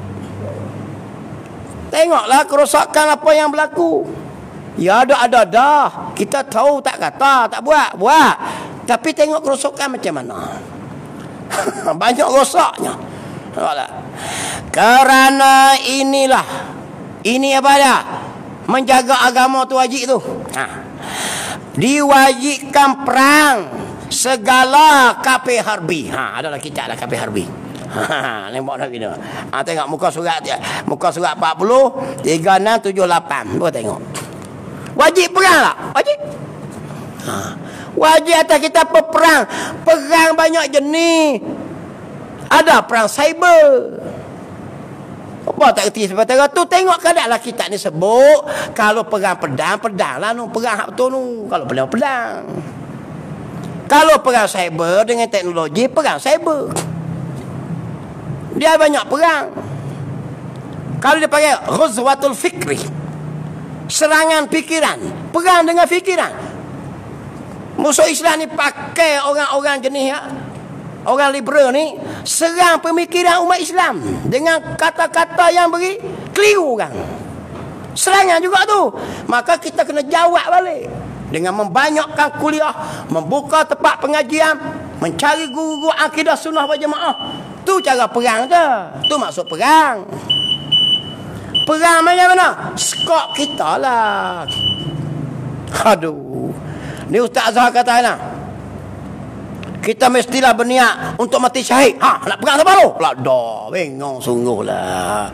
Tengoklah kerosakan apa yang berlaku. Ya ada ada dah. Kita tahu tak kata, tak buat, buat. Tapi tengok kerosakan macam mana. Banyak rosaknya. Kerana inilah. Ini apa dia? menjaga agama tu wajib tu. Ha. Diwajibkan perang segala kafir harbi. Ha, adalah kitab dah kafir harbi. Ha, nampak lagi tu. Ha, tengok muka surat dia. Muka surat empat puluh, tiga enam tujuh lapan. Buat tengok. Wajib perang tak? Wajib. Ha. Wajib atas kita berperang. Perang banyak jenis. Ada perang cyber. Apa tak kerti seperti tu? Tengok kadang-kadang kitab ni sebut. Kalau perang pedang, pedang lah nu. Perang hak betul nu. Kalau pedang, pedang. Kalau perang cyber dengan teknologi, perang cyber. Dia banyak perang. Kalau dia panggil ghazwatul fikri, serangan fikiran. Perang dengan fikiran. Musuh Islam ni pakai orang-orang jenis ya, orang liberal ni serang pemikiran umat Islam dengan kata-kata yang beri keliru kan. Serangan juga tu. Maka kita kena jawab balik dengan membanyakkan kuliah, membuka tempat pengajian, mencari guru-guru akidah sunnah wal jamaah. Tu cara perang tu. Tu maksud perang. Perang macam mana? Skop kita lah. Aduh. Ni Ustaz Azhar kata lah, kita mestilah berniat untuk mati syahid. Ha, nak perang apa tu? Lah dah, bengong sungguh lah.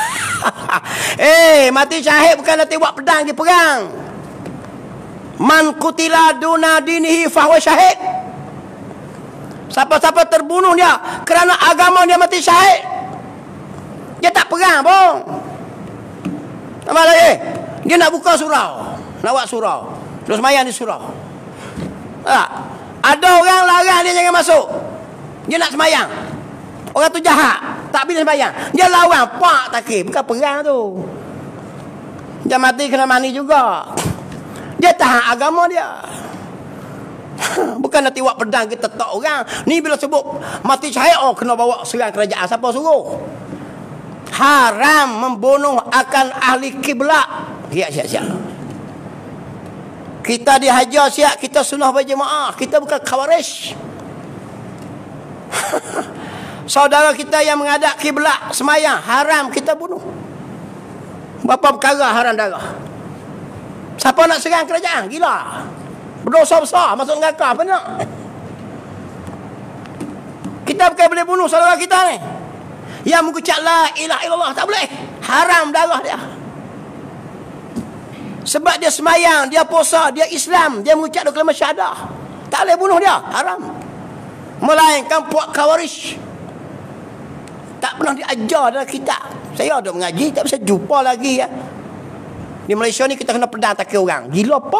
Eh, mati syahid bukan nanti buat pedang di perang. Man kutila duna dinihi fahuwa syahid. Siapa-siapa terbunuh dia kerana agama dia mati syahid, dia tak perang pun. Nama lagi, dia nak buka surau, nak buat surau, terus semayang di surau. Tak? Ada orang larang dia jangan masuk, dia nak semayang. Orang tu jahat, tak boleh semayang, dia lawan, pak takir. Bukan perang tu. Dia mati kena mani juga. Dia tahan agama dia. Bukan nanti buat pedang kita tak orang. Ni bila sebut mati syahid, oh kena bawa serang kerajaan. Siapa suruh? Haram membunuh akan ahli kiblat. Siap, siap, siap. Kita dihajar siap. Kita sunnah berjemaah. Kita bukan khawarij. Saudara kita yang menghadap kiblat semayang, haram kita bunuh. Berapa perkara haram darah. Siapa nak serang kerajaan? Gila. Berdosa besar, masuk neraka apa nak? Kita bukan boleh bunuh saudara kita ni. Yang mengucap la ilaha illallah tak boleh. Haram darah dia. Sebab dia semayang, dia puasa, dia Islam, dia mengucap kalimah syahadah. Tak boleh bunuh dia, haram. Melainkan puak khawarij. Tak pernah diajar dalam kitab. Saya ada mengaji, tak bisa jumpa lagi ya. Di Malaysia ni kita kena pedang takir orang. Gila apa?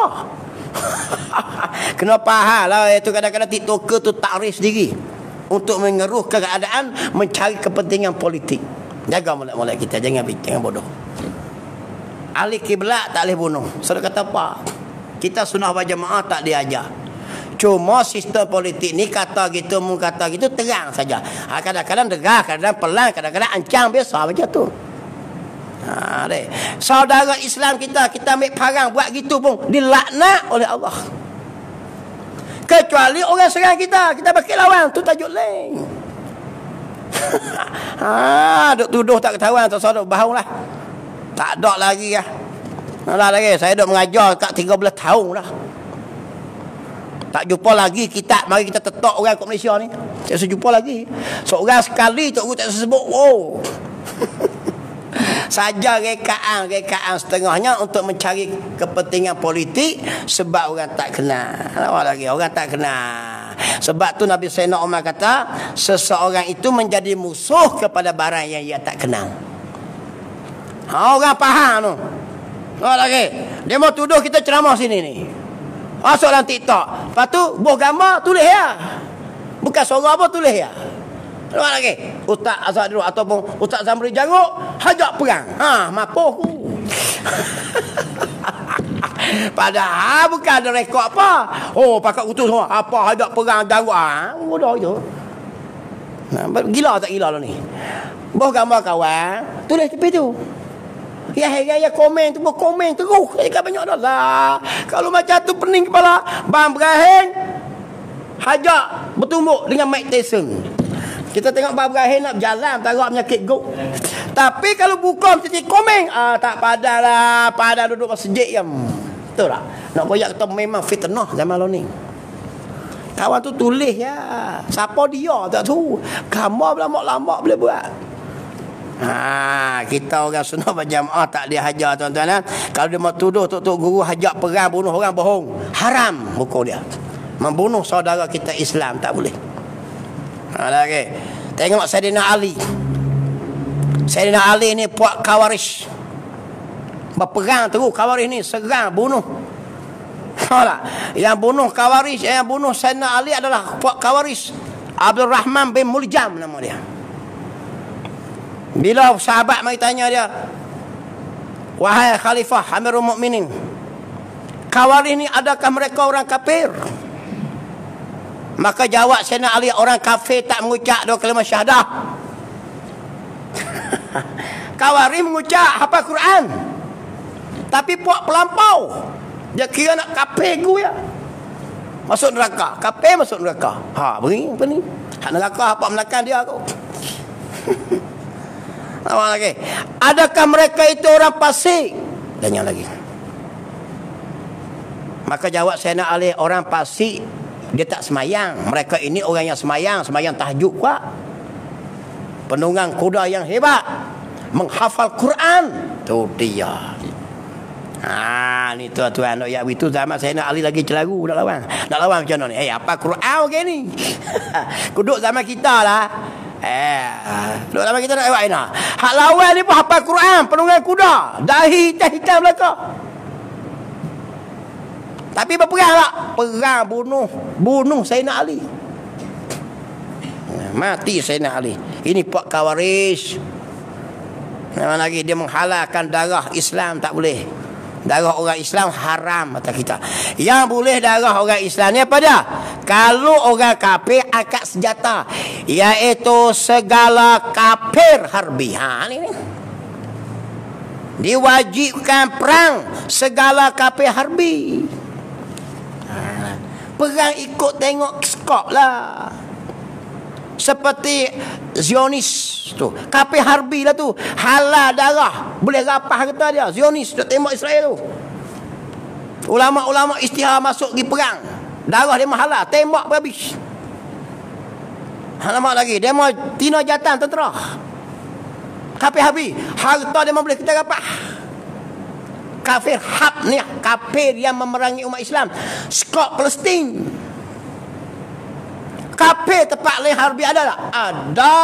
Kena faham lah itu. Kadang-kadang tiktoker tu takrif sendiri untuk mengeruh keadaan, mencari kepentingan politik. Jaga mulai-mulai kita, jangan jangan bodoh. Ahli kiblat tak boleh bunuh. Saudara kata apa? Kita sunnah wal jamaah tak diajar. Cuma sistem politik ni kata gitu, mu kata gitu terang saja. Ha, kadang-kadang degah, kadang-kadang pelan, kadang-kadang ancang, biasa macam tu. Ha, deh. Saudara Islam kita, kita ambil parang buat gitu pun dilaknat oleh Allah. Kecuali orang serang kita, kita bakal lawan, tu tajuk lain. Ha, duk tuduh tak ketahuan, tak saudara bau lah. Tak ada lagi ya. Alah lagi, saya duk mengajar kat tiga belas tahun dah. Tak jumpa lagi kita, mari kita tetok orang kat Malaysia ni. Tak sejumpa lagi. Seorang sekali tok guru tak sebut. Wow. Saja rekaan, rekaan setengahnya untuk mencari kepentingan politik sebab orang tak kenal. Apa lagi? Orang tak kenal. Sebab tu Nabi Sayyidina Umar kata, seseorang itu menjadi musuh kepada barang yang ia tak kenal. Ha, orang faham tu. Apa lagi? Dia mau tuduh kita ceramah sini ni. Masuk dalam TikTok. Lepas tu, buah gambar, tulis ya. Bukan suara apa, tulis ya. Apa lagi? Ustaz Azhar dulu ataupun Ustaz Zamri Janguk hajak perang. Ha, mapuh ku. Padahal bukan ada rekod apa. Oh, pakat utus semua. Apa hajak perang Janguk. Ha, bodoh je. Nah, gila tak gila lo ni? Buah gambar kawan, tulis tepi tu. Ya, ya, ya, komen tu, komen terus. Saya banyak dah lah. Kalau macam tu pening kepala. Bang Ibrahim hajak bertumbuk dengan Mike Tyson. Kita tengok Bang Ibrahim nak berjalan, tarak penyakit guk. Tapi kalau buka mesti komeng, ah tak padalah, pada duduk masjid jam. Betul tak? Nak koyak kita memang fitnah zaman lalu ni. Kawan tu tulis ya. Siapa dia tak tahu. Gambar lama-lama boleh buat. Ha, kita orang sunnah berjamaah tak dia hajar tuan-tuan. Kalau dia mau tuduh tok-tok guru hajak perang bunuh orang bohong, haram hukum dia. Membunuh saudara kita Islam tak boleh. Ha lagi. Tengok Saidina Ali. Saidina Ali ni puak Khawarij. Berperang terus Khawarij ni serang bunuh. Ha yang bunuh Khawarij, yang bunuh Saidina Ali adalah puak Khawarij. Abdul Rahman bin Muljam nama dia. Bila sahabat mari tanya dia, wahai Khalifah Amirul Mukminin, Khawarij ni adakah mereka orang kafir? Maka jawab Sayyidina Ali, orang kafir tak mengucap dua kalimah syahadah. Khawarij mengucap hafal Quran, tapi puak pelampau. Dia kira nak kafir gue ya. Masuk neraka, kafir masuk neraka. Ha, beri apa ni? Hak neraka apa melakan dia kau. Awak lagi. Adakah mereka itu orang fasik? Tanya lagi. Maka jawab Sayyidina Ali, orang fasik dia tak semayang. Mereka ini orang yang semayang, semayang tahajud kuat. Penunggang kuda yang hebat, menghafal Quran. Tu dia. Ha, ni tuan-tuan nak ya itu zaman Sayyidina Ali lagi celaru nak lawan. Nak lawan macam mana ni? Eh, apa Quran ke ni? Kuduk zaman kita lah. Eh, duk lama kita nak buat ina. Hak lawan ni pun hafal Quran, penunggang kuda, dahi hitam belaka. Tapi berperang tak? Perang bunuh, bunuh Sayyidina Ali. Mati Sayyidina Ali. Ini puak Khawarij. Nama lagi dia menghalalkan darah Islam tak boleh. Darah orang Islam haram kata kita. Yang boleh darah orang Islam ni apa dia? Kalau orang kafir angkat senjata, iaitu segala kafir harbi. Ha ni ni. Diwajibkan perang segala kafir harbi. Ha, perang ikut tengok skop lah. Seperti Zionis tu, kafir harbi lah tu, halal darah, boleh rapah kata dia. Zionis duk tembak Israel tu. Ulama-ulama istihar masuk pergi perang, darah dia halal, tembak habis. Alamak lagi, dia mau tina jatan tentera. Kafir harbi, harta dia mau boleh kita rapah. Kafir hab ni, kafir yang memerangi umat Islam. Skop Palestin. Kafir tempat lain harbi ada tak? Ada.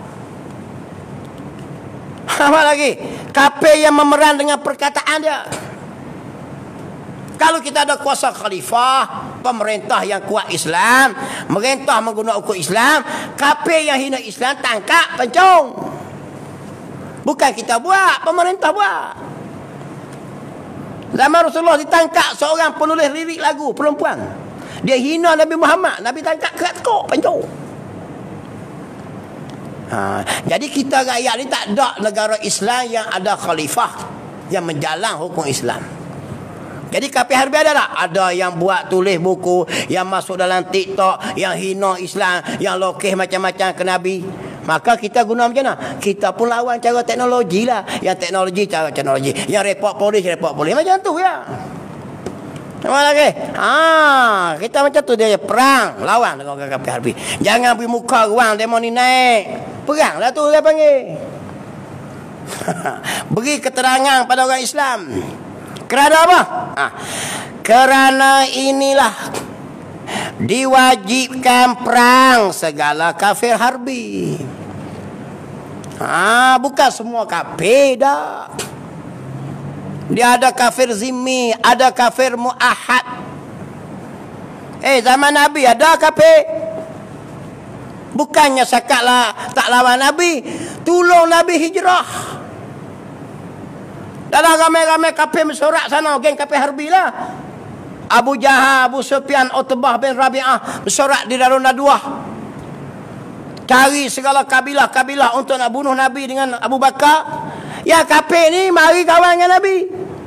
Apa lagi? Kafir yang memeran dengan perkataan dia. Kalau kita ada kuasa khalifah, pemerintah yang kuat Islam, merintah menggunakan hukum Islam, kafir yang hina Islam tangkap, pencung. Bukan kita buat, pemerintah buat. Zaman Rasulullah ditangkap seorang penulis lirik lagu perempuan. Dia hina Nabi Muhammad, Nabi tangkap kerat kok, pencung. Ha, jadi kita rakyat ni tak ada negara Islam yang ada khalifah yang menjalang hukum Islam. Jadi kafir harbi ada tak? Ada yang buat tulis buku, yang masuk dalam TikTok, yang hina Islam, yang lokeh macam-macam ke Nabi. Maka kita guna macam mana? Kita pun lawan cara teknologi lah. Yang teknologi cara teknologi, yang report polis report polis macam tu ya. Apa lagi? Ha, kita macam tu dia perang lawan dengan orang kafir harbi. Jangan beri muka ruang demo ni naik. Perang lah tu dia panggil. Beri keterangan pada orang Islam. Kerana apa? Ha, kerana inilah diwajibkan perang segala kafir harbi. Ha, bukan semua kafir dah. Dia ada kafir zimmi, ada kafir mu'ahad. Eh, zaman Nabi ada kafir. Bukannya sakatlah tak lawan Nabi, tolong Nabi hijrah. Dalam ramai-ramai kafir bersorak sana, geng kafir harbi lah. Abu Jahal, Abu Sufyan, Utbah bin Rabi'ah bersorak di Darun Nadwah. Cari segala kabilah-kabilah untuk nak bunuh Nabi dengan Abu Bakar. Ya kafir ni mari kawan dengan Nabi.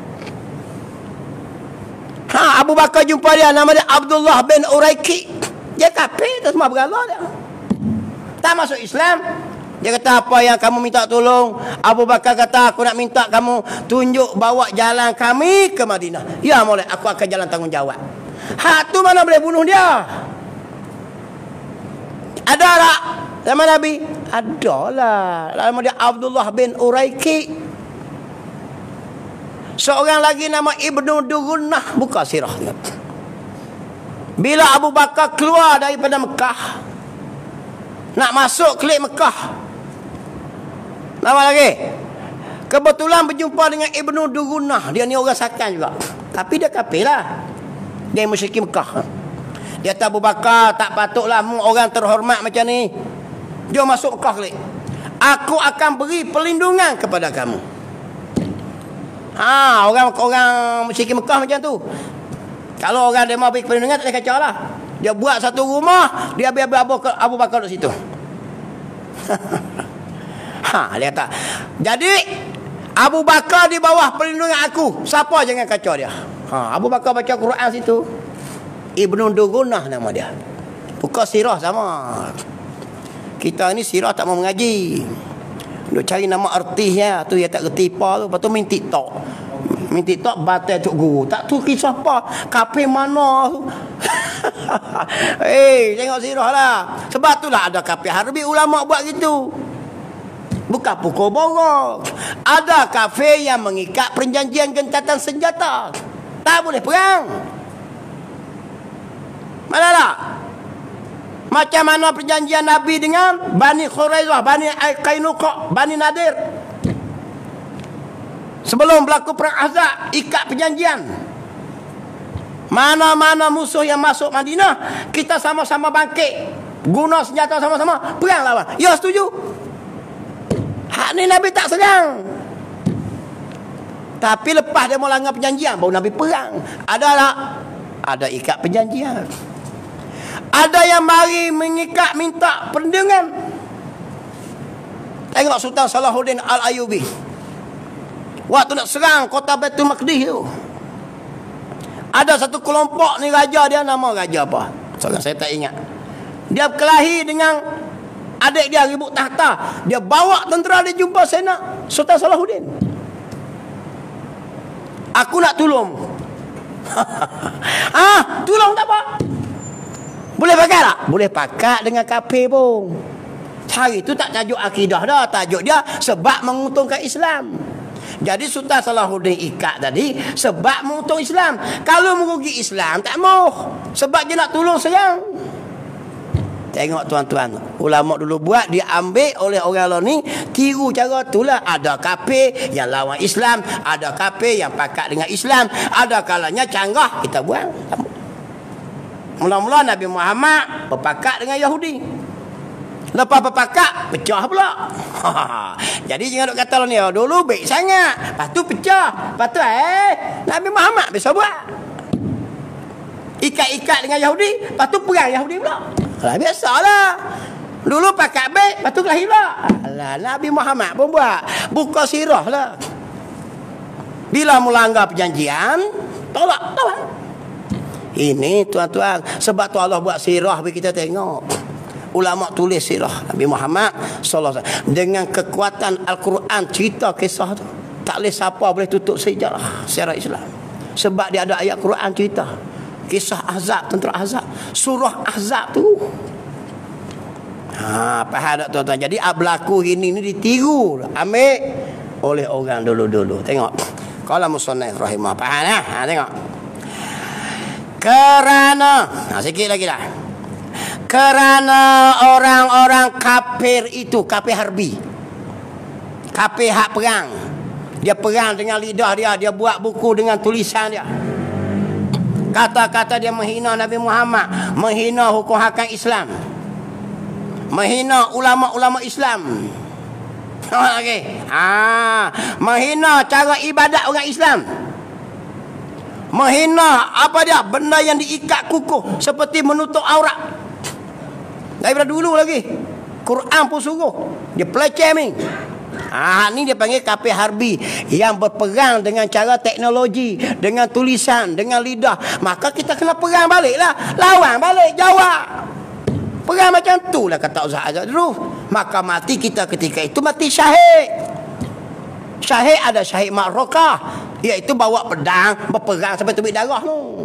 Ha, Abu Bakar jumpa dia, nama dia Abdullah bin Uraiki. Dia kafir, tak semua bergalah dia. Tak masuk Islam. Dia kata, apa yang kamu minta tolong? Abu Bakar kata, aku nak minta kamu tunjuk bawa jalan kami ke Madinah. Ya Maulid, aku akan jalan tanggungjawab. Hak tu mana boleh bunuh dia? Ada tak zaman Nabi? Ada lah. Nama dia Abdullah bin Uraiki. Seorang lagi nama Ibnu Dugunnah. Buka sirah. Bila Abu Bakar keluar daripada Mekah, nak masuk kelik Mekah, nama lagi, kebetulan berjumpa dengan Ibnu Dugunnah. Dia ni orang Sakan juga, tapi dia kafir lah. Dia musyrik Mekah. Dia kata, Abu Bakar, tak patutlah orang terhormat macam ni. Dia masuk Mekah kelik. Aku akan beri perlindungan kepada kamu. Ha, orang orang musyrik Mekah macam tu. Kalau orang dia mau beri perlindungan, tak ada kacau lah. Dia buat satu rumah, dia biar-biar Abu, Abu Bakar di situ. Ha, dia kata, jadi Abu Bakar di bawah perlindungan aku. Siapa jangan kacau dia. Ha, Abu Bakar baca Quran situ. Ibnu Dugunnah nama dia. Buka sirah sama. Kita ni sirah tak mau mengaji. Duk cari nama artisnya tu, dia tak reti apa tu. Lepas tu main TikTok. Main TikTok batal tok guru. Tak tu kisah apa, kafir mana tu. Eh, hey, tengok sirah lah. Sebab itulah ada kafir harbi, ulama buat gitu. Bukan pukul borok. Ada kafir yang mengikat perjanjian gencatan senjata. Tak boleh perang. Mana tak? Macam mana perjanjian Nabi dengan Bani Quraizah, Bani Qainuqa, Bani Nadir. Sebelum berlaku perang Ahzab, ikat perjanjian. Mana-mana musuh yang masuk Madinah, kita sama-sama bangkit. Guna senjata sama-sama, perang lawan. Ya, setuju. Hak ni Nabi tak sedang. Tapi lepas dia mau langgar perjanjian, baru Nabi perang. Ada tak? Ada ikat perjanjian. Ada yang mari mengikat minta perlindungan. Tengok Sultan Salahuddin Al-Ayyubi. Waktu nak serang kota Baitul Maqdis tu, ada satu kelompok ni raja dia, nama raja apa? Sekarang saya tak ingat. Dia berkelahi dengan adik dia, ribut tahta. Dia bawa tentera, dia jumpa Sayyidina Sultan Salahuddin. Aku nak tolong. Ah, tolong tak apa. Boleh pakai tak? Boleh pakai dengan kafir pun. Hari tu tak tajuk akidah dah. Tajuk dia sebab menguntungkan Islam. Jadi Sultan Salahuddin ikat tadi sebab menguntung Islam. Kalau merugi Islam, tak mau. Sebab dia nak tolong sayang. Tengok tuan-tuan, ulama dulu buat, dia ambil oleh orang lain ni, tiru cara itulah. Ada kafir yang lawan Islam, ada kafir yang pakat dengan Islam, ada kalanya canggah, kita buang. Mula-mula Nabi Muhammad berpakat dengan Yahudi. Lepas berpakat, pecah pula. Jadi jangan duk kata ni, dulu baik sangat, lepas tu pecah, lepas tu eh Nabi Muhammad bisa buat ikat-ikat dengan Yahudi, lepas tu perang Yahudi pula. Alah, biasalah. Dulu pakat baik, lepas tu kelahi pula. Alah, Nabi Muhammad pun buat. Buka sirah lah. Bila melanggar perjanjian, tolak, tolak. Ini tuan-tuan, sebab tu Allah buat sirah bagi kita tengok. Ulama tulis sirah Nabi Muhammad sallallahu alaihi wasallam dengan kekuatan Al-Quran, cerita kisah tu. Tak boleh siapa boleh tutup sejarah sejarah Islam. Sebab dia ada ayat Quran cerita. Kisah Ahzab, tentera Ahzab, surah Ahzab tu. Ha, faham tak tuan-tuan? Jadi berlaku ini ni ditiru, ambil oleh orang dulu-dulu. Tengok. Qala musannif rahimah. Faham ah? Ha, tengok. Kerana, nah sikit lagi dah. Kerana orang-orang kafir itu, kafir harbi, kafir hak perang. Dia perang dengan lidah dia, dia buat buku dengan tulisan dia. Kata-kata dia menghina Nabi Muhammad, menghina hukum hakam Islam, menghina ulama-ulama Islam. Okey. Ah, menghina cara ibadat orang Islam. Menghina apa dia? Benda yang diikat kukuh seperti menutup aurat. Daripada dulu lagi. Quran pun suruh. Dia peleceh ni. Ah, ni dia panggil kafir harbi yang berperang dengan cara teknologi, dengan tulisan, dengan lidah. Maka kita kena perang baliklah. Lawan balik, jawab. Perang macam tu lah kata Ustaz Azhar dulu. Maka mati kita ketika itu mati syahid. Syahid ada syahid ma'rakah, iaitu bawa pedang berperang sampai tubik darah tu.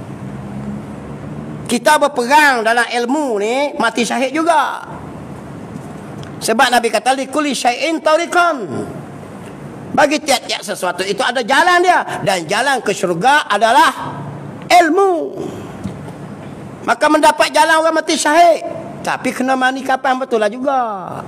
Kita berperang dalam ilmu ni mati syahid juga. Sebab Nabi kata likulli syai'in tariqan. Bagi tiap-tiap sesuatu itu ada jalan dia, dan jalan ke syurga adalah ilmu. Maka mendapat jalan orang mati syahid, tapi kena mani kapan betul lah juga.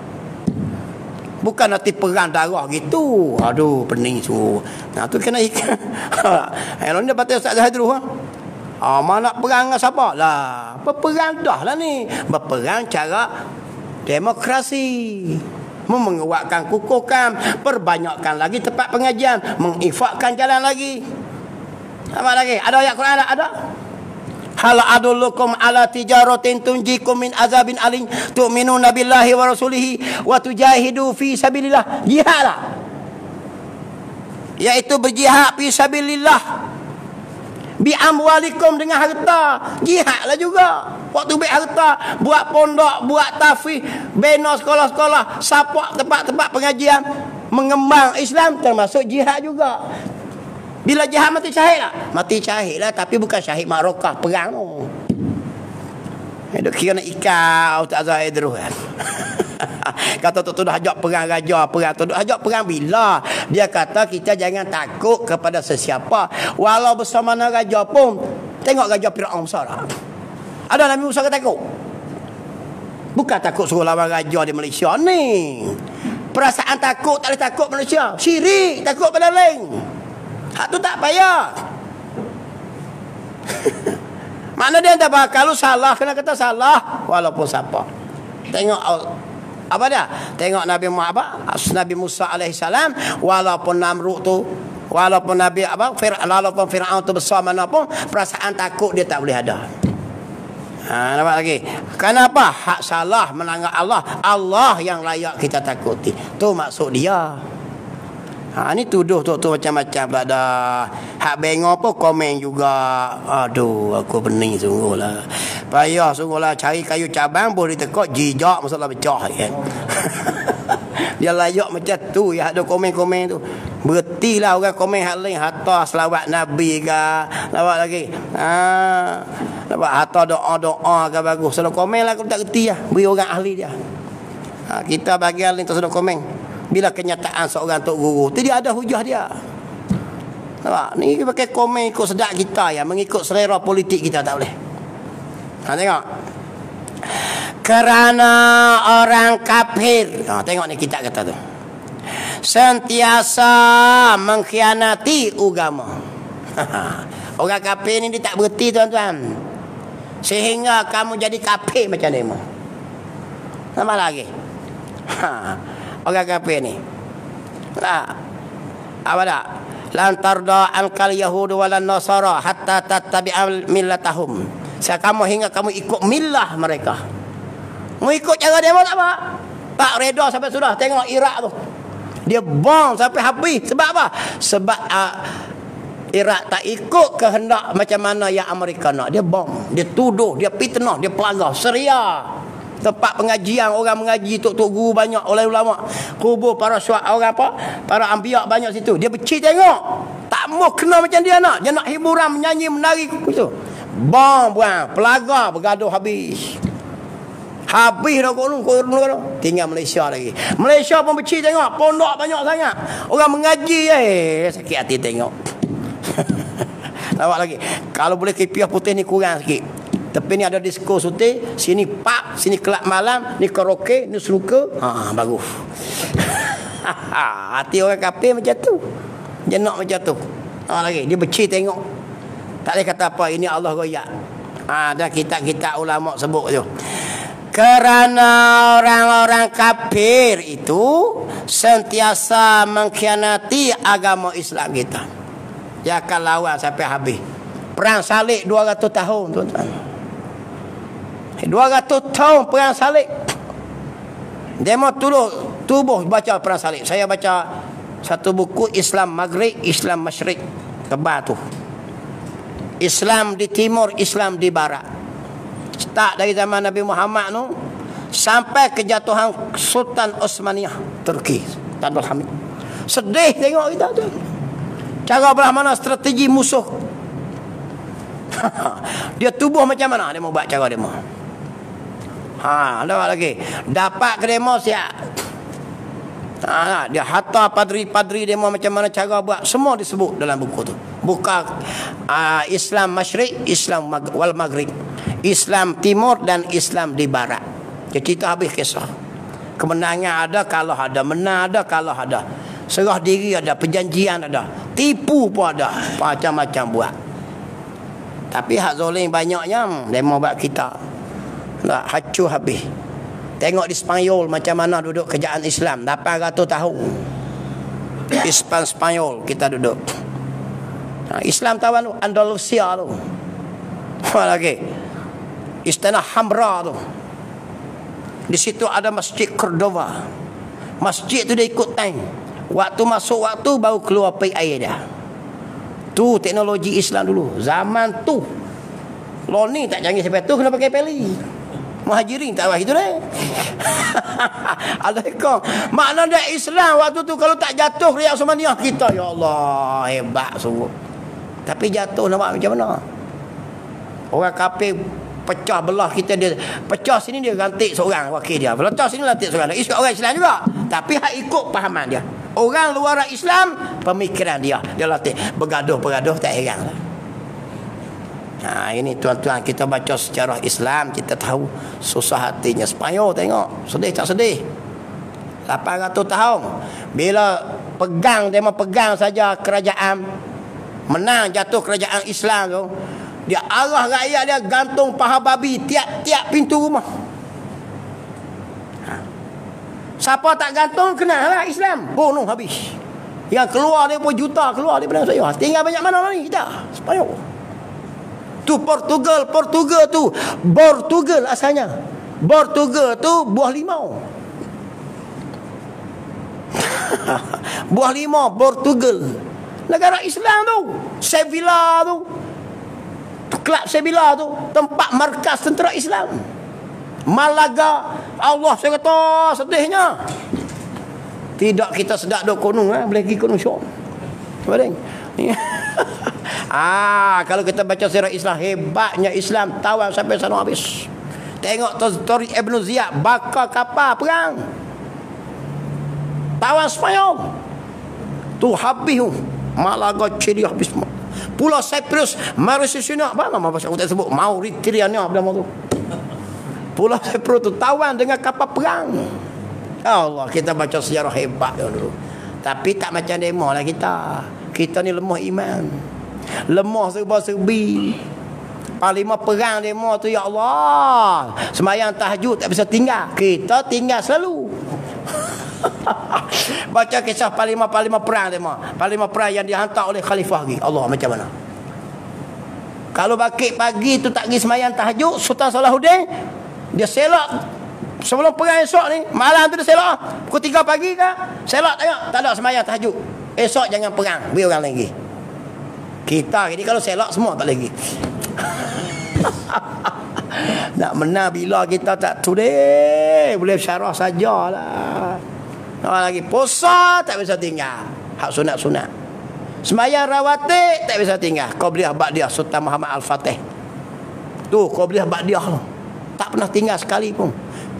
Bukan nanti perang darah gitu. Aduh, pening tu. Nah, tu kena ikan. Yang ni patut Ustaz Zahid dulu. Ha? Ah, mana nak perang dengan siapa? Lah, berperang dah lah ni. Berperang cara demokrasi. Menguatkan kukuhkan, perbanyakkan lagi tempat pengajian, menginfakkan jalan lagi. Apa lagi? Ada ayat Quran? Ada? Ada? Hal adullukum ala tijaratin tunjikum min azabin alim tu'minuna billahi wa rasulihi wa tujahidu fi sabilillah. Jihadlah, iaitu berjihad fi sabilillah bi amwalikum, dengan harta. Jihadlah juga. Waktu baik harta, buat pondok, buat tafiz, bina sekolah-sekolah, sapak tempat-tempat pengajian, mengembang Islam, termasuk jihad juga. Bila jihad mati syahid lah. Mati syahid lah, tapi bukan syahid ma'rakah, perang tu. Duk kira nak ikat Ustaz Zahid terus kan. Kata tu tu dah ajak perang raja, perang tu dah ajak perang bila? Dia kata kita jangan takut kepada sesiapa, walau bersama raja pun. Tengok raja Firaun besar tak? Ada Nabi Musa kata takut? Bukan takut suruh lawan raja di Malaysia ni. Perasaan takut tak boleh takut Malaysia. Syirik takut pada lain. Hak tu tak payah. Mana dia tak apa? Kalau salah, kena kata salah walaupun siapa. Tengok apa dia? Tengok Nabi Muhammad apa? Nabi Musa alaihissalam, walaupun Namrud tu, walaupun Nabi apa? Fir, walaupun Firaun tu besar mana pun, perasaan takut dia tak boleh ada. Ha, nampak lagi? Kenapa? Hak salah melanggar Allah. Allah yang layak kita takuti. Tu maksud dia. Ha, ni tuduh tu tu macam-macam pula dah. Hak bengok pun komen juga. Aduh, aku pening sungguhlah. Payah sungguhlah cari kayu cabang boleh ditekuk jijak masalah pecah kan. Dia layak macam tu ya, ada komen-komen tu. Berhentilah orang komen hal lain, hatta selawat Nabi ke, lawat lagi. Ha, lawat hatta doa-doa ke bagus. Selalu komen lah, aku tak reti lah. Beri orang ahli dia. Ha, kita bagian lain tak sudah komen. Bila kenyataan seorang tok guru, tu dia ada hujah dia. Nampak? Ni pakai komen ikut sedap kita ya, mengikut selera politik kita tak boleh. Ha, tengok. Kerana orang kafir. Ha, tengok ni kita kata tu. Sentiasa mengkhianati agama. Orang kafir ni dia tak berhenti tuan-tuan. Sehingga kamu jadi kafir macam ni. Sama lagi. Ha. Orang kafir ni. Nah, apa dah? Lantarda ankal yahudu walan nasara hatta tattabi'a millatahum. Saya kamu hingga kamu ikut milah mereka. Mau ikut cara demo tak apa? Tak reda sampai sudah. Tengok Iraq tu. Dia bom sampai habis. Sebab apa? Sebab uh, Iraq tak ikut kehendak macam mana yang Amerika nak. Dia bom. Dia tuduh. Dia fitnah. Dia pelagah. Syria. Tempat pengajian, orang mengaji, tok-tok guru banyak, oleh ulama. Kubur para syuhada, orang apa? Para anbiya banyak situ. Dia becih tengok. Tak mau kena macam dia nak. Dia nak hiburan, menyanyi, menari gitu. Bom buang, pelagar bergaduh habis. Habis dah kolong, kolong. Tinggal Malaysia lagi. Malaysia pun becih tengok, pondok banyak sangat. Orang mengaji eh, sakit hati tengok. Nampak lagi. Kalau boleh kepiah putih ni kurang sikit. Tapi ni ada disko sute, sini pub, sini kelab malam, ni karaoke, ni snooker. Ha, bagus. Hati orang kafir macam tu. Dia nak macam tu. Ha, lagi dia becih tengok. Tak boleh kata apa, ini Allah royak. Ha, dan kitab-kitab ulama sebut tu. Kerana orang-orang kafir itu sentiasa mengkhianati agama Islam kita. Dia akan lawan sampai habis. Perang salib dua ratus tahun, tuan-tuan. dua ratus tahun perang salib. Demo tubuh, tubuh baca perang salib. Saya baca satu buku Islam Maghrib, Islam Masyriq. Tebal tu. Islam di timur, Islam di barat. Start dari zaman Nabi Muhammad tu sampai kejatuhan Sultan Osmaniyah Turki, Abdul Hamid. Sedih tengok kita tu. Cara belah mana strategi musuh. Dia tubuh macam mana dia mau buat cara demo. Ha, ada lagi. Dapat ke demo siap. Ha, dia hantar padri-padri demo macam mana cara buat, semua disebut dalam buku tu. Buka uh, Islam Masyriq, Islam Mag- wal Maghrib, Islam Timur dan Islam di Barat. Jadi kita habis kisah. Kemenangan ada, kalah ada, menang ada, kalah ada. Serah diri ada, perjanjian ada, tipu pun ada, macam-macam buat. Tapi hak zalim banyaknya, demo buat kita. Nak hancur habis. Tengok di Spanyol macam mana duduk kerajaan Islam lapan ratus tahun. Ispan Spanyol kita duduk. Nah, Islam tawan tu Andalusia tu. Apa lagi? Istana Hamra tu. Di situ ada Masjid Cordova. Masjid tu dia ikut tank. Waktu masuk waktu baru keluar pi air dah. Tu teknologi Islam dulu. Zaman tu. Lo ni tak canggih sampai tu kena pakai peli. Muhajirin tak wah itu dah. Alaikum. Makna dia Islam waktu tu kalau tak jatuh Riyak Osmaniyah kita, ya Allah, hebat sungguh. Tapi jatuh nampak macam mana? Orang kafir pecah belah kita, dia pecah sini dia gantik seorang wakil dia. Pecah sini lantik seorang. Isu orang Islam juga. Tapi hak ikut pahaman dia. Orang luar Islam pemikiran dia. Dia latih bergaduh-bergaduh tak heran lah. Nah, ini tuan-tuan, kita baca sejarah Islam, kita tahu susah hatinya Spanyol. Tengok sedih tak sedih, lapan ratus tahun. Bila pegang, dia mau pegang saja kerajaan, menang jatuh kerajaan Islam tu, dia arah rakyat dia gantung paha babi tiap-tiap pintu rumah. Ha. Siapa tak gantung kenalah Islam, bunuh habis. Yang keluar dia pun juta keluar daripada saya. Tinggal banyak mana lah ni kita Spanyol. Tu Portugal, Portugal tu Portugal asalnya. Portugal tu buah limau. Buah limau Portugal. Negara Islam tu. Sevilla tu. Kelab Sevilla tu tempat markas tentera Islam. Malaga, Allah saya kata sedihnya. Tidak kita sedap dok kunung eh, boleh pergi kunung syok. Baring. Ah, kalau kita baca sirah Islam, hebatnya Islam tawan sampai sana habis. Tengok Tariq Ibn Ziyad bakar kapal perang. Tawan Spanyol. Tu habis tu. Malaga ciri habis. Pulau Cyprus, Mauritius, apa nama bahasa aku tak sebut, Mauritania apa nama tu. Pulau Cyprus tu tawan dengan kapal perang. Allah, kita baca sejarah hebat dulu. Tapi tak macam demo lah kita. Kita ni lemah iman. Lemah serba-serbi. Panglima perang demo tu, ya Allah, sembahyang tahajud tak bisa tinggal. Kita tinggal selalu. Baca kisah panglima-panglima perang demo. Panglima perang yang dihantar oleh khalifah lagi. Allah, macam mana? Kalau bakit pagi tu tak pergi sembahyang tahajud, Sultan Salahuddin dia selak sebelum perang esok ni, malam tu dia selak pukul tiga pagi ke, selak tengok tak ada sembahyang tahajud. Esok jangan perang, biar orang lagi. Kita ni kalau selak semua tak lagi. Nak menang bila kita tak today, boleh syarah sajalah. Nak lagi puasa tak bisa tinggal. Hak sunat-sunat. Sembahyang rawatib tak bisa tinggal. Qabliyah ba'diyah Sultan Muhammad Al-Fatih. Tu qabliyah ba'diyah tu. Tak pernah tinggal sekali pun.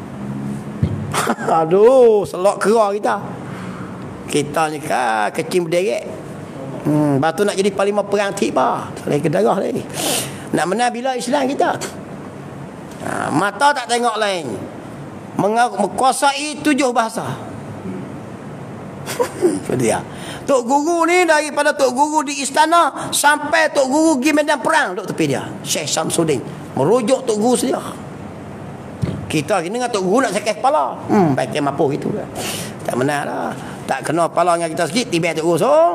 Aduh, selok kera kita. Kita ni kan kecil berderet. Hmm, batu nak jadi panglima perang tiba. Lagi ke darah lagi. Nak menang bila Islam kita. Ha, mata tak tengok lain. Menguasai tujuh bahasa. Itu dia. Tok Guru ni daripada Tok Guru di istana sampai Tok Guru pergi medan perang duduk tepi dia. Syekh Samsudin merujuk Tok Guru saja. Kita ni dengan Tok Guru nak sakit kepala. Hmm, baik mampu gitu kan. Tak menang lah. Tak kena kepala dengan kita sikit, tiba Tok Guru song.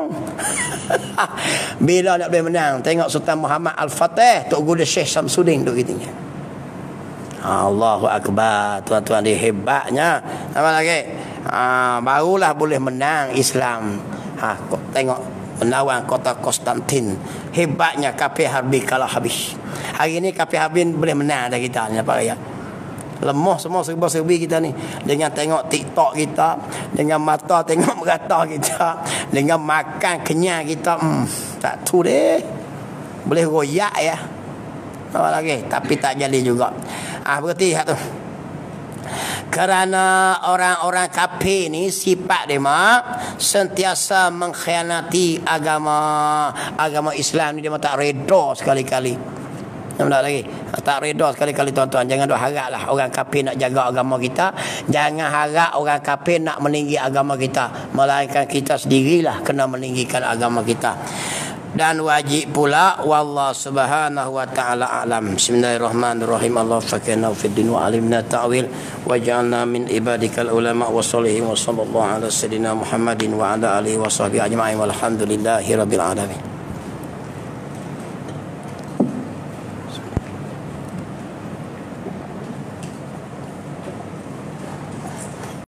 Bila nak boleh menang, tengok Sultan Muhammad Al-Fatih, Tok Guru dia Syekh Samsudin duduk gitunya. Allahu Akbar, tuan-tuan, dia hebatnya. Apa lagi? Ha, barulah boleh menang Islam. Ha, tengok menawan kota Konstantin. Hebatnya kafir harbi kalah habis. Hari ni kafir harbi boleh menang dah kita ni apa ya. Lemah semua serba-serbi kita ni. Dengan tengok TikTok kita, dengan mata tengok merata kita, dengan makan kenyang kita. Hmm, tak tu deh. Boleh royak ya. Apa lagi? Tapi tak jadi juga. Ah, berarti hak tu. Kerana orang-orang kafir ni sifat dia mak sentiasa mengkhianati agama agama Islam ni, dia tak reda sekali-kali. Nampak lagi? Tak reda sekali-kali tuan-tuan. Jangan duk haraplah orang kafir nak jaga agama kita. Jangan harap orang kafir nak meninggi agama kita. Melainkan kita sendirilah kena meninggikan agama kita. Dan wajib pula wallahu subhanahu wa ta'ala a'lam. Bismillahirrahmanirrahim. Allah fakirna fid din wa alimna ta'wil waj'alna min ibadikal ulama wa salihin wa sallallahu ala sayyidina Muhammadin wa ala alihi wa sahbihi ajma'in walhamdulillahi rabbil alamin.